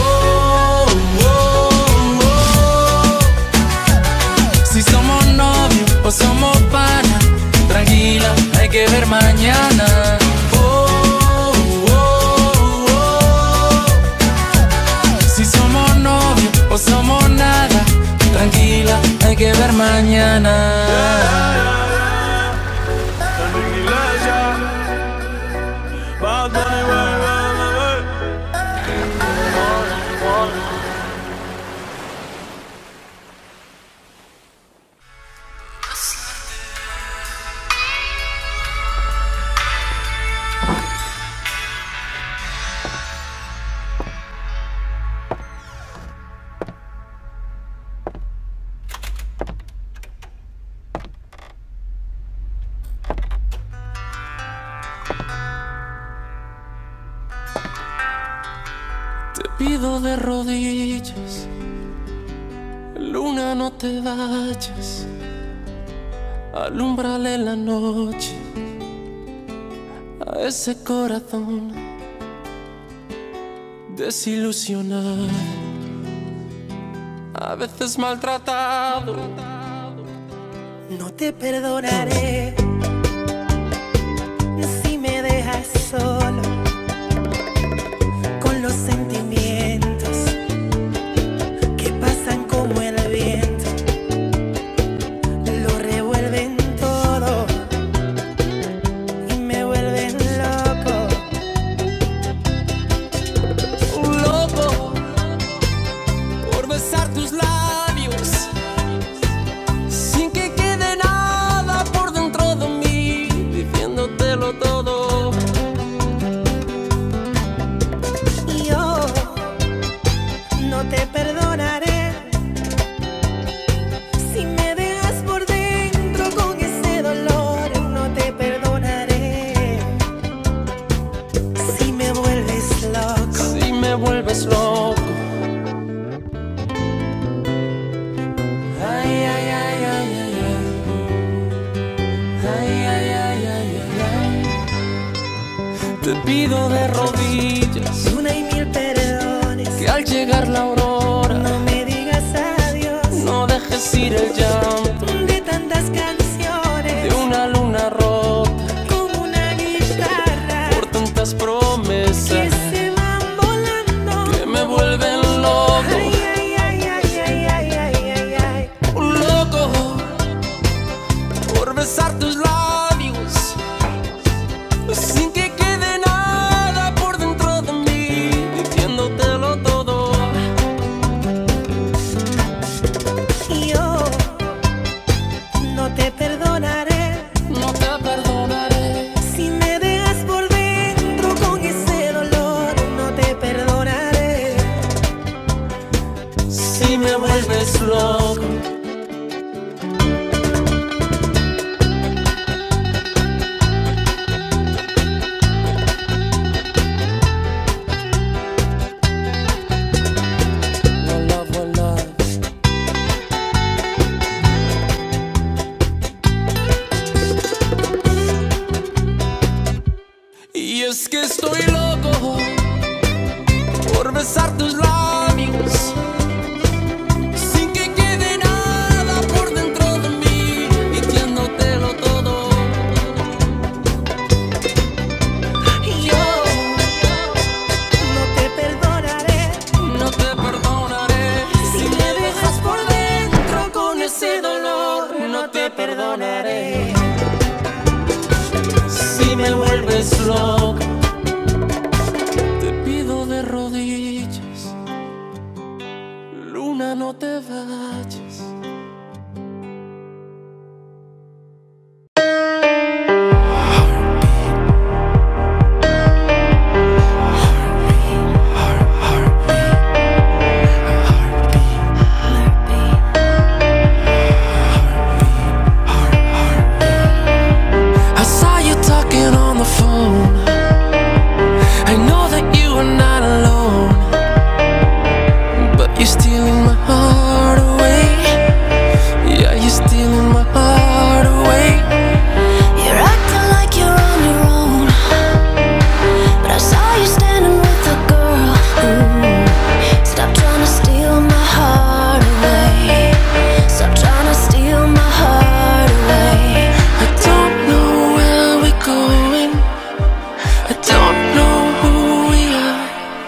Si somos novios o somos panas. Tranquila, hay que ver mañana. Si somos novios o somos nada. Tranquila, hay que ver mañana. Te pido de rodillas, luna, no te vayas. Alúmbrale la noche a ese corazón desilusionado, a veces maltratado. No te perdonaré si me dejas solo con los sentimientos que pasan como el viento, lo revuelven todo y me vuelven loco. Un loco por besar tus labios. vuelves loco. Ay, ay, ay, ay, ay, ay. Ay, ay, ay, ay, ay, ay. Te pido de rodillas una y mil perdones, que al llegar la aurora no me digas adiós, no dejes ir el llanto de tantas canciones, de una luna rota como una guitarra, por tantas promesas que se van volando, que me vuelven loco. Ay, ay, ay, ay, ay, ay, ay, ay, ay. Un loco por besar tus labios sin que quede nada por dentro de mí, diciéndotelo todo. Y yo no te perdonaré, no te perdonaré. Si me dejas por dentro con ese dolor, no te perdonaré. Si me vuelves loco. Y es que estoy loco por besar tus labios sin que quede nada por dentro de mí, diciéndotelo todo. Y yo no te perdonaré, no te perdonaré. Si me dejas por dentro con ese dolor, no te perdonaré. Si me vuelves loco, te pido de rodillas, luna, no te vayas. I saw you talking on the phone. I know that you are not alone, but you're stealing my heart away. Yeah, you're stealing my heart away. You're acting like you're on your own, but I saw you standing with a girl. Stop trying to steal my heart away. Stop trying to steal my heart away. I don't know where we're going, I don't know who we are.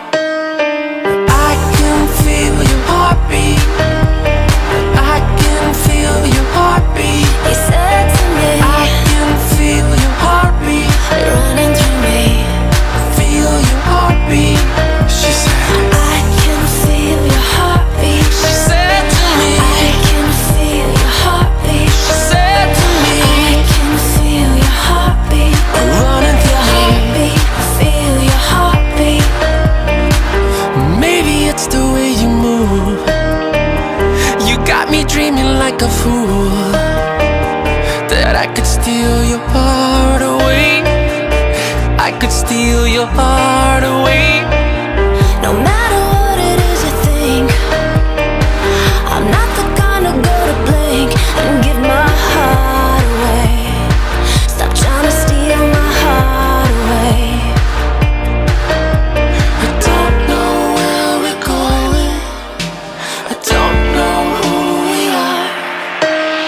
I can feel your heartbeat, I can feel your heartbeat. You said to me, I can feel your heartbeat running through me. Feel your heartbeat. She said, I can feel your heartbeat. she said to me, I can feel your heartbeat. she said to me, I can feel your heartbeat. running through me. Feel your heartbeat. Maybe it's the way you move. You got me dreaming like a fool that I could steal your heart away. I could steal your heart away. No matter what it is you think, I'm not the kind to go to blink and give my heart away. Stop trying to steal my heart away. I don't know where we're going, I don't know who we are.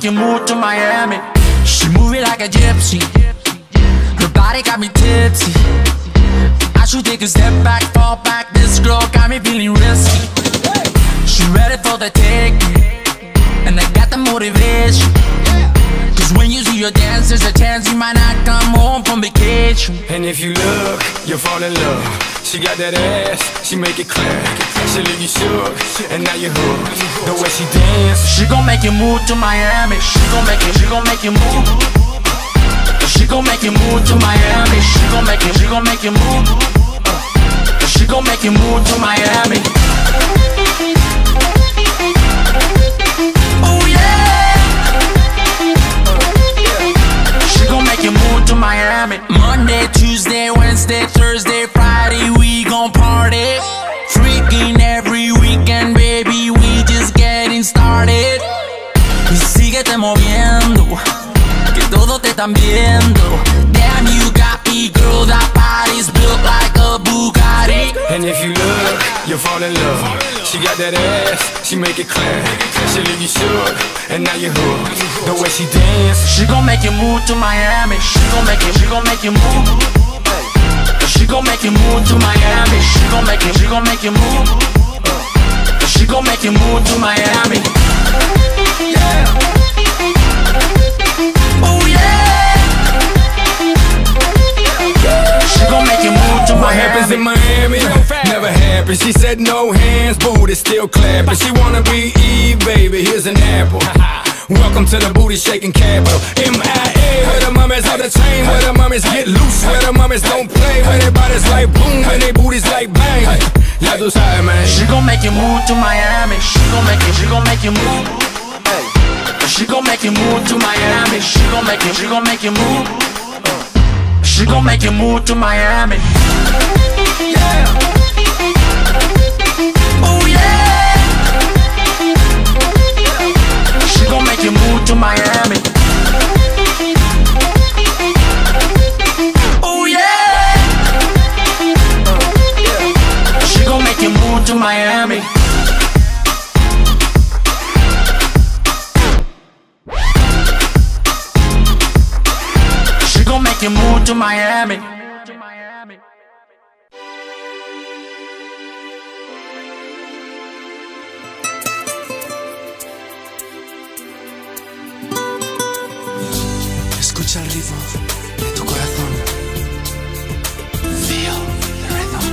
make you move to Miami. She move it like a gypsy. Her body got me tipsy. I should take a step back, fall back. This girl got me feeling risky. She ready for the taking, and I got the motivation. Cause when you see her dance, there's a chance you might not come home from vacation. And if you look, you'll fall in love. She got that ass, she make it clear. She leave you shook, and now you're hooked. The way she dance, she gon' make you move to Miami. She gon' make you move. She gon' make you move to Miami. She gon' make you move. She gon' make you move to Miami. Oh yeah. She gon' make you move to Miami. Monday, Tuesday, Wednesday, Thursday, Friday, we gon' party. Freaking every weekend, baby, we just getting started. Y síguete moviendo, que todos te están viendo. Damn, you got me, girl, that body's built like a Bugatti. and if you look, you'll fall in love. She got that ass, she make it clear. She leave you shook, and now you're hooked. The way she dance, she gon' make you move to Miami. She gon' make you move. She gon' make you move to Miami. She gon' make you move. She gon' make you move to Miami. Yeah. Oh yeah. She gon' make you move to Miami. What happens in Miami never happens. She said no hands, booty still clapping. She wanna be Eve, baby, here's an apple. Welcome to the booty shaking capital. MIA, where the mummies on the chain, where the mummies get loose, where the mummies don't play, where their bodies like boom and their booties like bang. Ya tú sabes, man. She gon' make you move to Miami. She gon' make you move. She gon' make you move to Miami. She gon' make you move. She gon' make you move to Miami. Yeah. Oh yeah. She gon' make you move to Miami. Oh yeah. She gon' make you move to Miami. She gon' make you move to Miami. Escucha el ritmo de tu corazón. Feel the rhythm.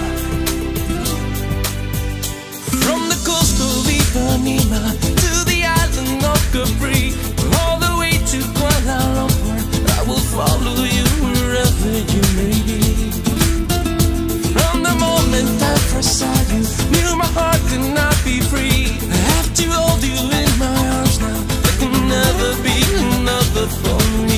From the coast of Ipanema to the island of Capri, all the way to Kuala Lumpur, I will follow you wherever you may be. From the moment I first saw you, knew my heart could not be free. I have to hold you in my arms now. There can never be another for me.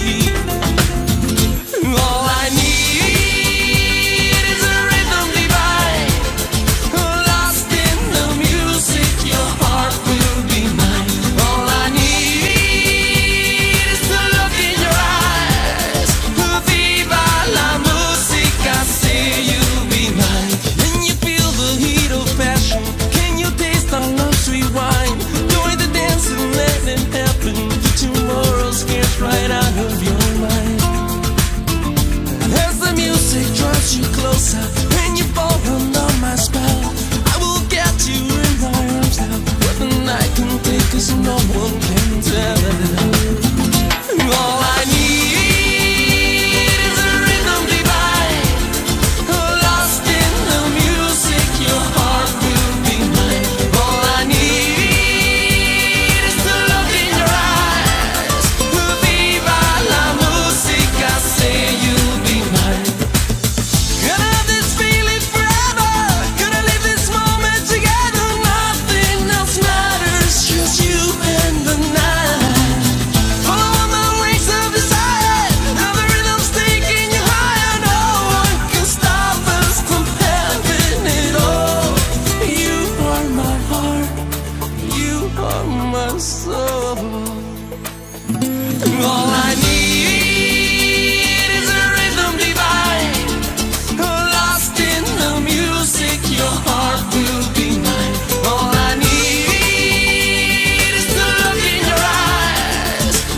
All I need is a rhythm divine. Lost in the music, your heart will be mine. All I need is to look in your eyes. Viva la música, say you'll be mine. Can you feel the heat of passion? Can you taste our love's sweet wine? Join the dance and let it happen. Tomorrow scares right out of your mind. As the music draws you closer, when you fall under my spell, I will get you in my arms now. What the night can take us, no one can tell. All I need is a rhythm divine. Lost in the music, your heart will be mine. All I need is to look in your eyes. Viva la música, say you'll be mine. Gonna have this feeling forever. Gonna live this moment together. Nothing else matters, just you and the night. Follow the wings of desire. Now the rhythm's taking you higher. No one can stop us from having it all. You are my heart. You are my soul. All I need is a rhythm divine. Lost in the music, your heart will be mine. All I need is to look in your eyes.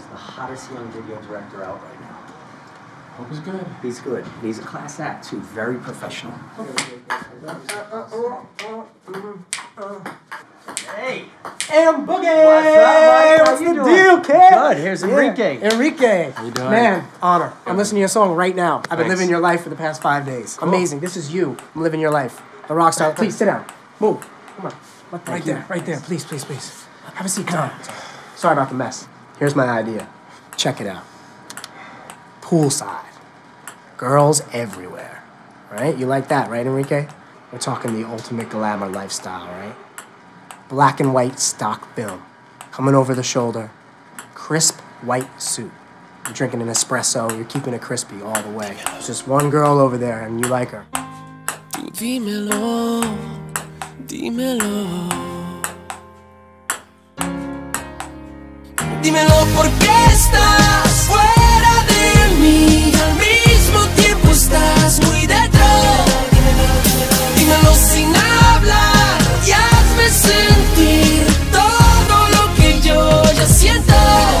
the hottest young video director out right now. Hope he's good. He's good. He's a class act, too. Very professional. Hey! M Boogie! What's up, buddy? What's How you the doing? deal, kid? Good. Here's Enrique. Enrique. How you doing? Man, honor. I'm listening to your song right now. I've been Thanks. living your life for the past 5 days. Amazing. This is you. I'm living your life. The rock star. Please, sit down. Move. Come on. Right there. Right there. Please, please, please. Have a seat. Come on. Sorry about the mess. Here's my idea. Check it out. Poolside. Girls everywhere. Right? You like that, right, Enrique? We're talking the ultimate glamour lifestyle, right? Black and white stock film. Coming over the shoulder. Crisp white suit. You're drinking an espresso. You're keeping it crispy all the way. There's just one girl over there and you like her. Dímelo, dímelo. Dímelo por qué estás fuera de mí. Al mismo tiempo estás muy dentro. Dímelo sin hablar y hazme sentir todo lo que yo ya siento.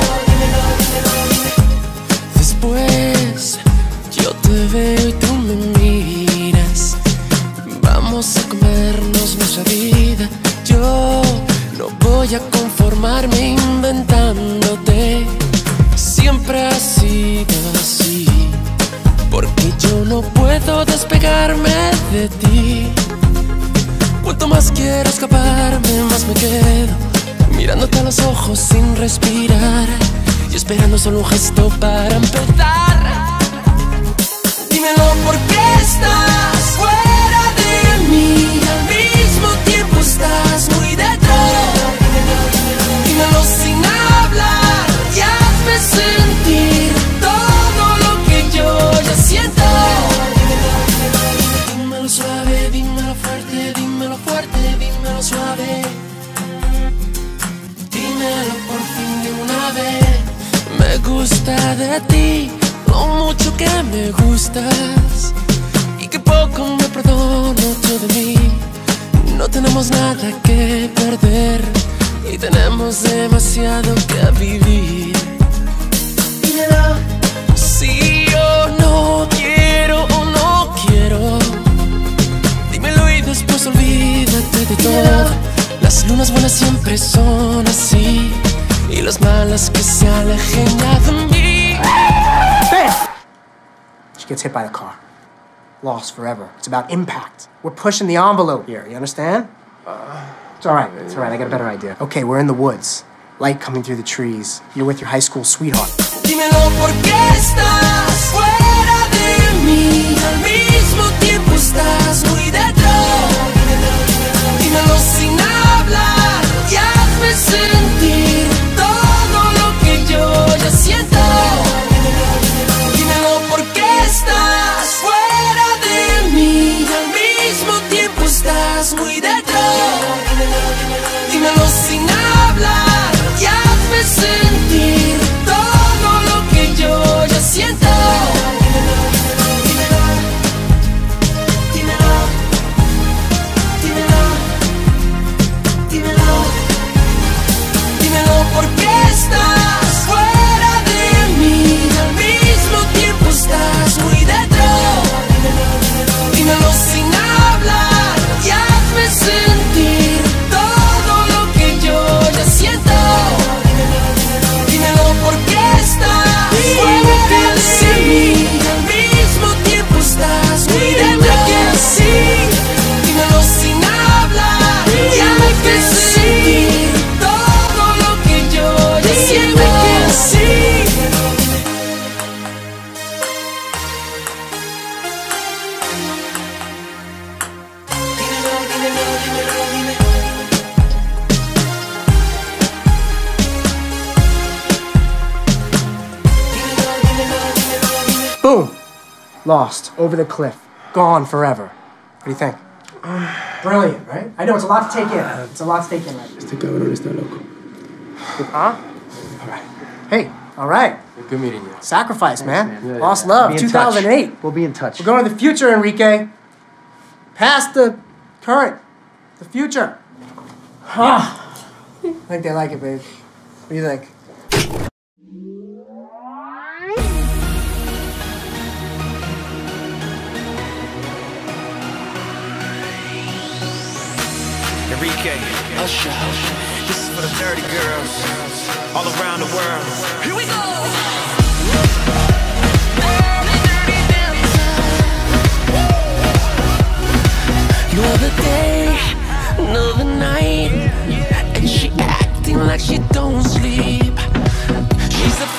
Después yo te veo y tú me miras. Vamos a comernos nuestra vida. Yo no voy a conformarme inventándote. Siempre ha sido así. Porque yo no puedo despegarme de ti. Cuanto más quiero escaparme, más me quedo mirándote a los ojos sin respirar y esperando solo un gesto para empezar. Dímelo por qué estás fuera de mí. Al mismo tiempo estás muy dentro. Dímelo sin hablar y hazme sentir todo lo que yo ya siento. Dímelo suave, dímelo fuerte, dímelo fuerte, dímelo suave. Dímelo por fin de una vez. Me gusta de ti lo mucho que me gustas y que poco me perdono yo de mí. No tenemos nada que perder y tenemos demasiado que vivir. Dímelo si yo no quiero o no quiero. Dímelo y después olvídate de todo. Las lunas buenas siempre son así y las malas que se alejen ya de mí. Bam! She gets hit by the car. Lost forever. It's about impact. We're pushing the envelope here, you understand? It's all right. It's all right. I got a better idea. Okay, we're in the woods. Light coming through the trees. You're with your high school sweetheart. Dímelo por qué estás fuera de mí. Al mismo tiempo estás muy dentro. Dímelo sin hablar y hazme sentir todo lo que yo ya siento. Dímelo por qué estás fuera de mí. Al mismo tiempo estás muy dentro. Dímelo sin hablar y hazme sentir todo lo que yo ya siento. Dímelo, dímelo, dímelo, dímelo, dímelo por qué estás fuera de mí. Al mismo tiempo estás muy dentro. Dímelo sin hablar y hazme sentir todo lo que yo ya siento. Dímelo por qué estás fuera de mí. Al mismo tiempo estás muy dentro. Dímelo sin hablar y hazme sentir todo lo que yo ya siento. Boom! Lost. Over the cliff. Gone forever. What do you think? Brilliant, right? I know it's a lot to take in. It's a lot to take in right Este cabrón está loco. Huh? Alright. Hey, alright. Good meeting you. Sacrifice, man. Yeah, Lost yeah. love, Be in touch. 2008. We'll be in touch. We're going to the future, Enrique. Past the current. The future. I think they like it, babe. What do you think? Enrique, Usher. This is for the dirty girls all around the world. Here we go. Another day, another night, and she acting like she don't sleep. She's a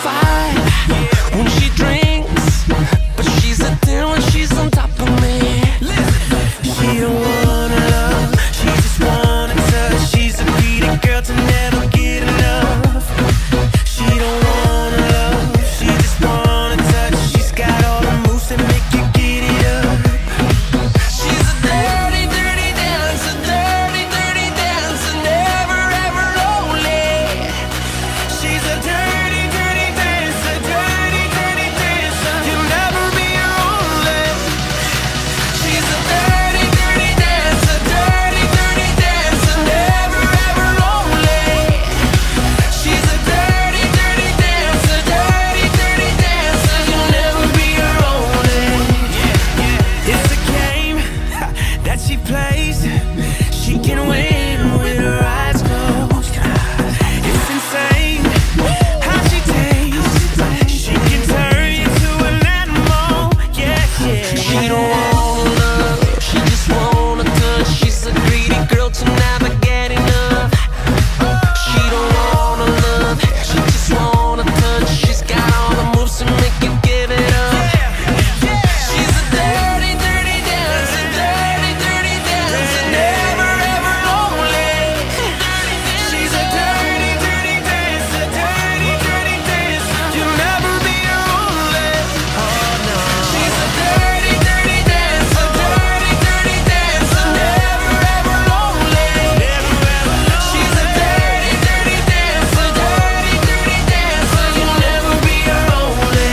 5 when she drinks, but she's a 10 when she's on top of me. She don't wanna love, she just wanna touch. She's a greedy girl to never get enough. She don't wanna love, she just wanna touch. She's got all the moves that make you get it up. She's a dirty, dirty dancer, dirty, dirty dancer, never ever lonely. She's a dirty, dirty dancer, dirty, dirty dancer. You'll never be lonely. She's a dirty, dirty dancer, dirty, dirty dancer, never ever lonely. She's a dirty, dirty dancer, dirty, dirty dancer. You'll never be lonely. It's a game that she plays. She can win with her eyes closed. It's insane how she tastes. She can turn you to an animal. Yeah, yeah. She don't wanna love, she just wanna touch. She's a greedy girl to never get enough. She don't wanna love, she just wanna touch. She's got all the moves to make you give it up. She's a dirty, dirty dancer, dirty, dirty dancer, never ever lonely. She's a dirty, dirty dancer, dirty, dirty dancer. You'll never be lonely. Oh no. She's a dirty, dirty dancer, dirty, dirty dancer, never ever lonely. She's a dirty, dirty dancer, dirty, dirty dancer. You'll never be lonely.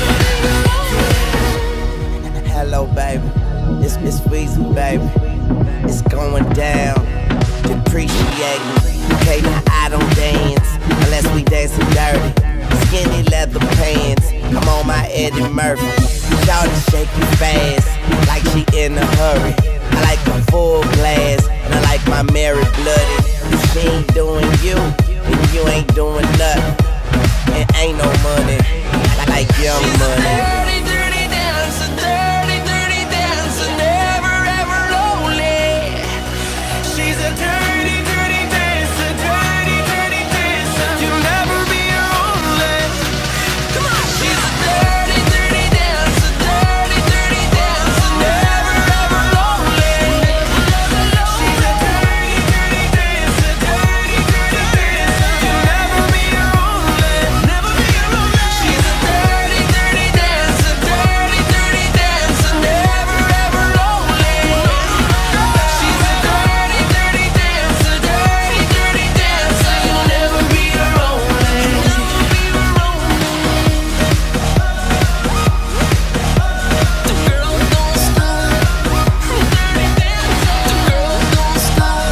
Hello, baby. It's Miss Weezy, baby. It's going down. Depreciate me. Okay, now I don't dance unless we dancing dirty. Skinny leather pants. I'm on my Eddie Murphy. Shawty shaking fast like she in a hurry. I like a full glass and I like my Mary bloody. If she ain't doing you, then you ain't doing nothing. It ain't no money. I like young money. Dirty, dirty dancer, dirty, dirty dancer, never ever lonely. She's a dirty, dirty dancer, dirty, dirty dancer. You'll never be lonely. Come on. She's a dirty, dirty dancer, dirty, dirty dancer, never ever lonely. She's a dirty, dirty dancer, dirty, dirty dancer. You'll never be lonely. Never be lonely. She's a dirty, dirty dancer, dirty, dirty dancer, never ever lonely. She's a dirty, dirty dancer, dirty, dirty dancer. You'll never be lonely. The girl don't stop. The girl don't stop.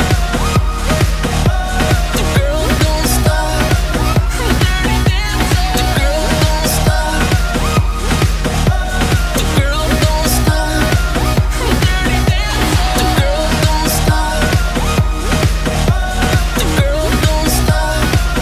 The girl don't stop. The girl don't stop. The girl don't stop. The girl don't stop. The girl don't stop.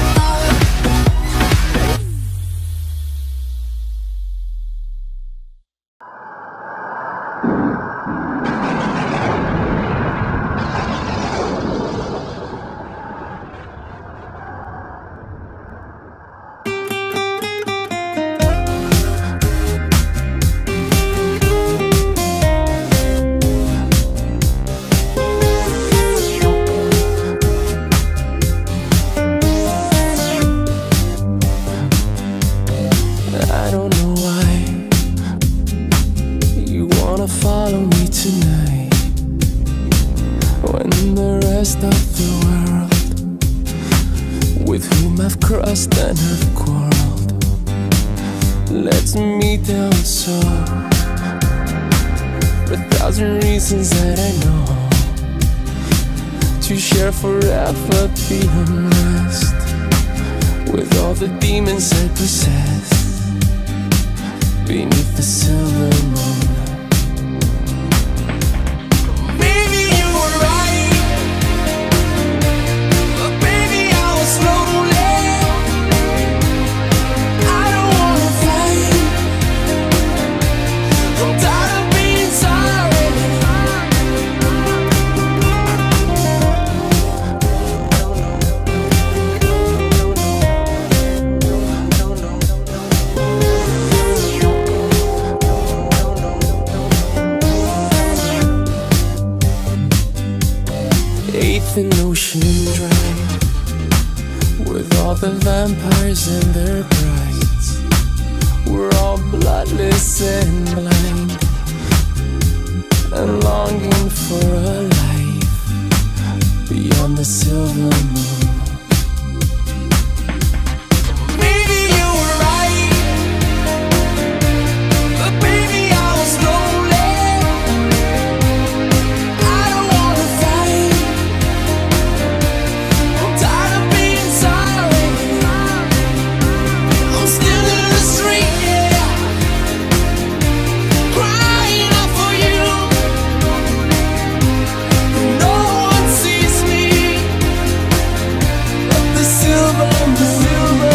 I don't know why you wanna follow me tonight, when the rest of the world with whom I've crossed and have quarreled lets me down so. For 1,000 reasons that I know, to share forever the unrest with all the demons I possess beneath the silver moon. Baby, you were right. all the vampires and their brides. We're all bloodless and blind, and longing for a life beyond the silver moon. Maybe you were right, but baby I was lonely. I don't wanna fight. I'm tired of being sorry. I'm still in the street, yeah, crying out for you. No one sees me but the silver moon.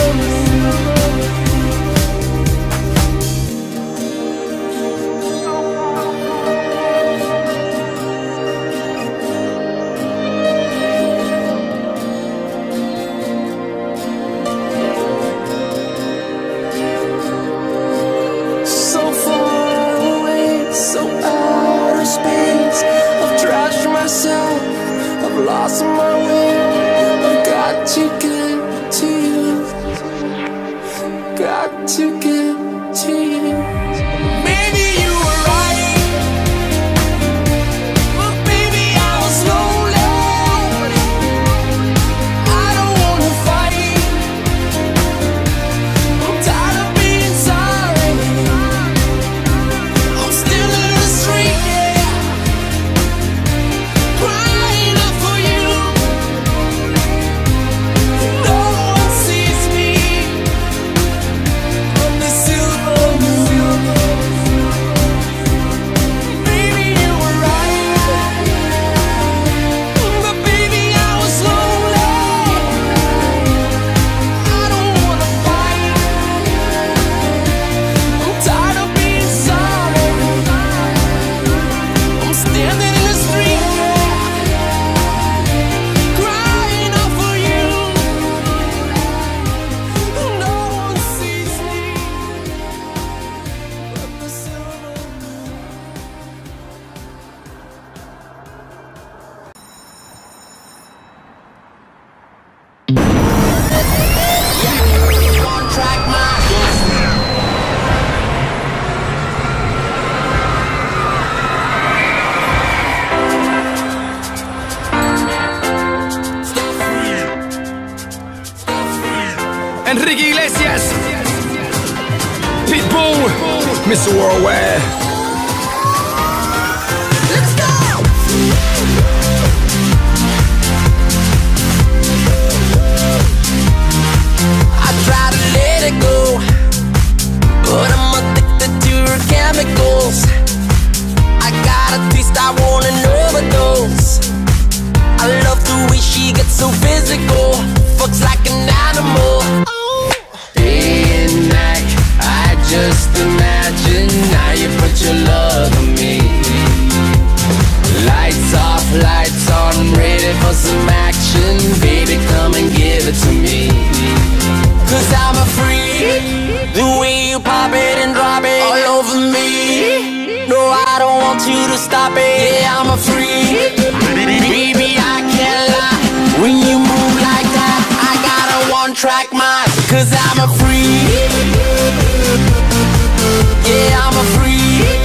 So far away, so out of space. I've trashed myself, I've lost my way. I've got to get to you, got to get to you. Maybe you were right, but baby I was lonely. I don't wanna fight. I'm tired of being sorry. I'm still in the street, yeah, crying out for you. No one sees me on the silver moon. Baby you were right, but baby I was lonely. I don't wanna fight. I'm tired of being sorry. I'm standing in the street, crying out for you. No one sees me but the silver moon. One track mind. Enrique Iglesias, Pitbull, Mr. Worldwide. Let's go. I try to let it go, but I'm addicted to her chemicals. I got a taste, I want an overdose. I love the way she gets so physical, fucks like an animal. Day and night, I just imagine how you put your love on me. Lights off, lights on, ready for some action. Baby, come and give it to me. Cause I'm a freak, the way you pop it and drop it all over me. No, I don't want you to stop it. Yeah, I'm a freak, baby, I can't lie. When you move like that, I got a one-track mind. Cause I'm a freak, yeah, I'm a freak.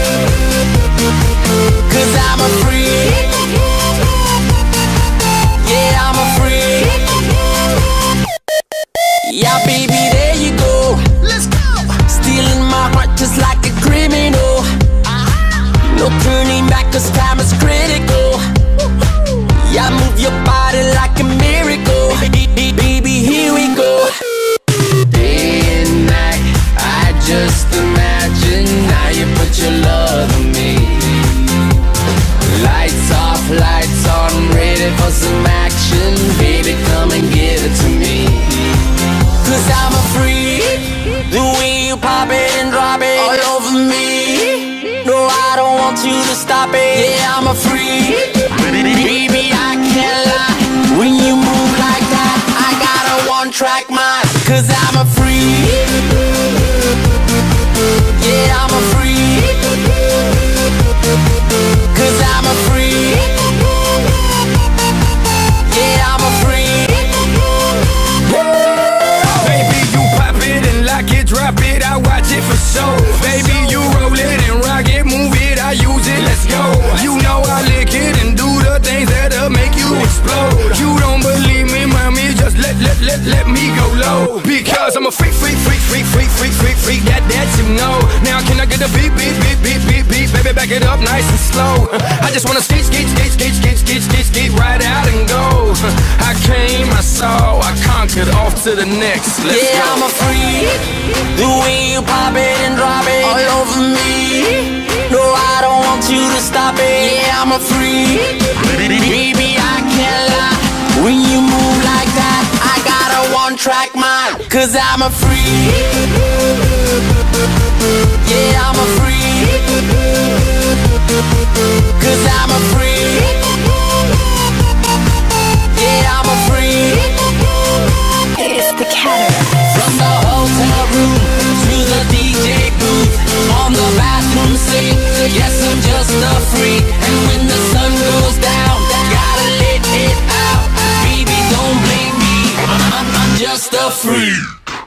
Cause I'm a freak, yeah, I'm a freak. Yeah, baby, there you go. Let's go. Stealing my heart just like a criminal. No turning back, cause time is critical. Yeah, move your body like a miracle. Baby, here we go. Day and night, I just imagine how you put your love on me. Lights off, lights on, ready for some action. Baby, come and give it to me. Cause I'm a freak, the way you pop it and drop it all over me. No, I don't want you to stop it. Yeah, I'm a freak, baby, I can't lie. When you move like that, I got a one-track mind. Cause I'm a freak, yeah, I'm a freak. Cause I'm a freak, yeah, I'm a freak. show. Baby, you roll it and rock it, move it, I use it, let's go. You know I lick it and do the things that'll make you explode. You don't believe me, mommy, just let me go low. Because I'm a freak, that you know. Now can I get a beat, baby, back it up nice and slow. I just wanna skate right out and go. I came, I saw, I conquered, off to the next. Let's go. I'm a freak. The way you pop it and drop it all over me. No, I don't want you to stop it. Yeah, I'm a freak. Baby, I can't lie. When you move like that, I got a one-track mind. Cause I'm a freak. Yeah, I'm a freak. Cause I'm a freak. Yeah, I'm a freak. It's the Cataract. From the hotel room to the DJ booth, on the bathroom sink, yes, I'm just a freak. And when the sun goes down, gotta let it out. Baby, don't blame me, I'm just a freak.